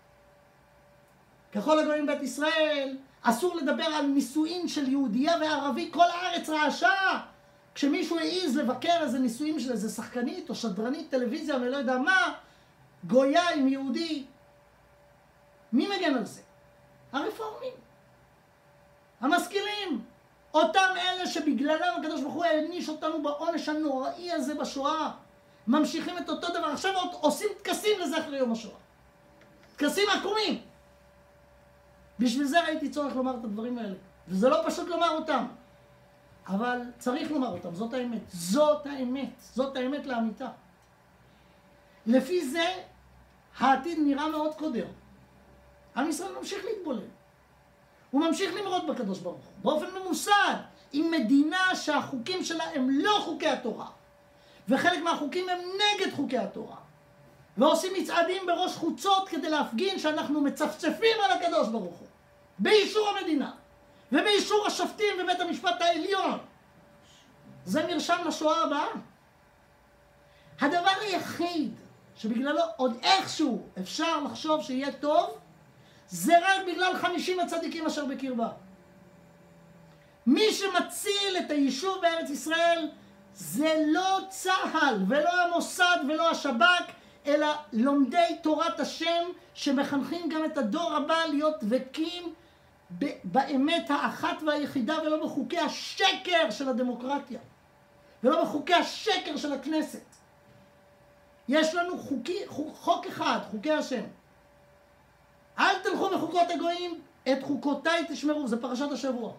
ככל הגויים בית ישראל, אסור לדבר על נישואין של יהודייה וערבי, כל הארץ רעשה. כשמישהו העיז לבקר איזה נישואין של איזה שחקנית או שדרנית טלוויזיה ולא יודע מה, גויה עם יהודי. מי מגן על זה? הרפורמים. המשכילים. אותם אלה שבגללם הקדוש ברוך הוא העניש אותנו בעונש הנוראי הזה בשואה. ממשיכים את אותו דבר. עכשיו עוד עושים טקסים לזכר יום השואה. טקסים עקומים. בשביל זה ראיתי צורך לומר את הדברים האלה. וזה לא פשוט לומר אותם. אבל צריך לומר אותם. זאת האמת. זאת האמת. זאת האמת לאמיתה. לפי זה, העתיד נראה מאוד קודר. עם ישראל ממשיך להתבולל. הוא ממשיך למרוד בקדוש ברוך הוא. באופן ממוסד. עם מדינה שהחוקים שלה הם לא חוקי התורה. וחלק מהחוקים הם נגד חוקי התורה. ועושים מצעדים בראש חוצות כדי להפגין שאנחנו מצפצפים על הקדוש ברוך הוא. באישור המדינה. ובאישור השופטים ובית המשפט העליון. זה מרשם לשואה הבאה. הדבר היחיד שבגללו עוד איכשהו אפשר לחשוב שיהיה טוב, זה רק בגלל 50 הצדיקים אשר בקרבה. מי שמציל את היישוב בארץ ישראל זה לא צה"ל ולא המוסד ולא השב"כ, אלא לומדי תורת השם שמחנכים גם את הדור הבא להיות דבקים באמת האחת והיחידה ולא בחוקי השקר של הדמוקרטיה ולא בחוקי השקר של הכנסת. יש לנו חוק אחד, חוקי השם. אל תלכו בחוקות הגויים, את חוקותיי תשמרו, זה פרשת השבוע.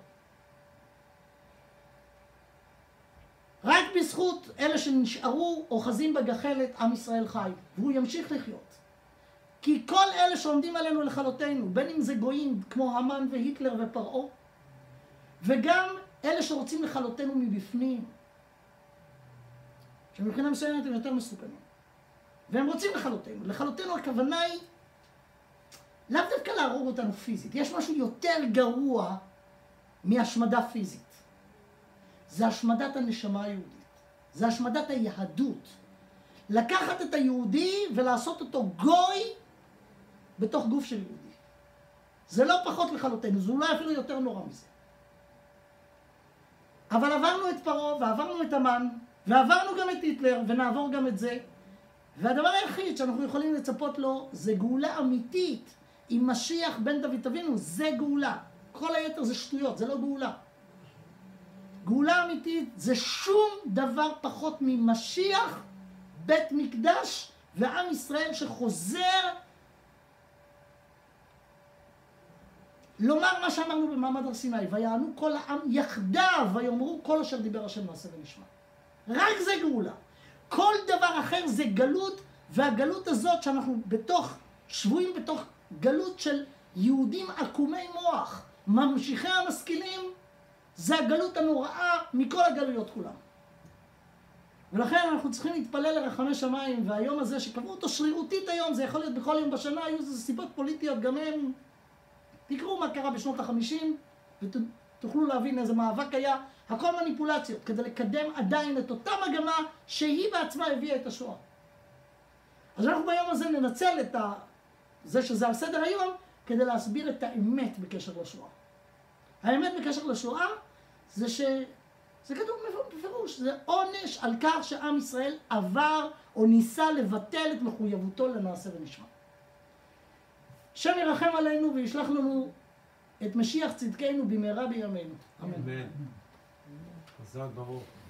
רק בזכות אלה שנשארו אוחזים בגחלת, עם ישראל חי, והוא ימשיך לחיות. כי כל אלה שעומדים עלינו לכלותנו, בין אם זה גויים כמו המן והיטלר ופרעה, וגם אלה שרוצים לכלותנו מבפנים, שמבחינה מסוימת הם יותר מסוכנים. והם רוצים לכלותנו. לכלותנו הכוונה היא לאו דווקא להרוג אותנו פיזית. יש משהו יותר גרוע מהשמדה פיזית. זה השמדת הנשמה היהודית. זה השמדת היהדות. לקחת את היהודי ולעשות אותו גוי בתוך גוף של יהודי. זה לא פחות לכלותנו, זה אולי אפילו יותר נורא מזה. אבל עברנו את פרעה ועברנו את המן, ועברנו גם את היטלר ונעבור גם את זה. והדבר היחיד שאנחנו יכולים לצפות לו זה גאולה אמיתית עם משיח בן דוד אבינו, זה גאולה. כל היתר זה שטויות, זה לא גאולה. גאולה אמיתית זה שום דבר פחות ממשיח, בית מקדש ועם ישראל שחוזר לומר מה שאמרנו במעמד הר סיני, ויענו כל העם יחדיו ויאמרו כל אשר דיבר השם נעשה ונשמע. רק זה גאולה. כל דבר אחר זה גלות, והגלות הזאת שאנחנו שבויים בתוך גלות של יהודים עקומי מוח, ממשיכי המשכילים, זה הגלות הנוראה מכל הגלויות כולם. ולכן אנחנו צריכים להתפלל לרחמי שמיים, והיום הזה שקבעו אותו שרירותית היום, זה יכול להיות בכל יום בשנה, היו איזה סיבות פוליטיות גם הם. תקראו מה קרה בשנות ה-50 ותוכלו להבין איזה מאבק היה, הכל מניפולציות, כדי לקדם עדיין את אותה מגמה שהיא בעצמה הביאה את השואה. אז אנחנו ביום הזה ננצל את זה שזה על סדר היום, כדי להסביר את האמת בקשר לשואה. האמת בקשר לשואה זה זה כתוב בפירוש, זה עונש על כך שעם ישראל עבר או ניסה לבטל את מחויבותו לנעשה ונשמע. השם ירחם עלינו וישלח לנו את משיח צדקנו במהרה בימינו. אמן. חזק ברוך.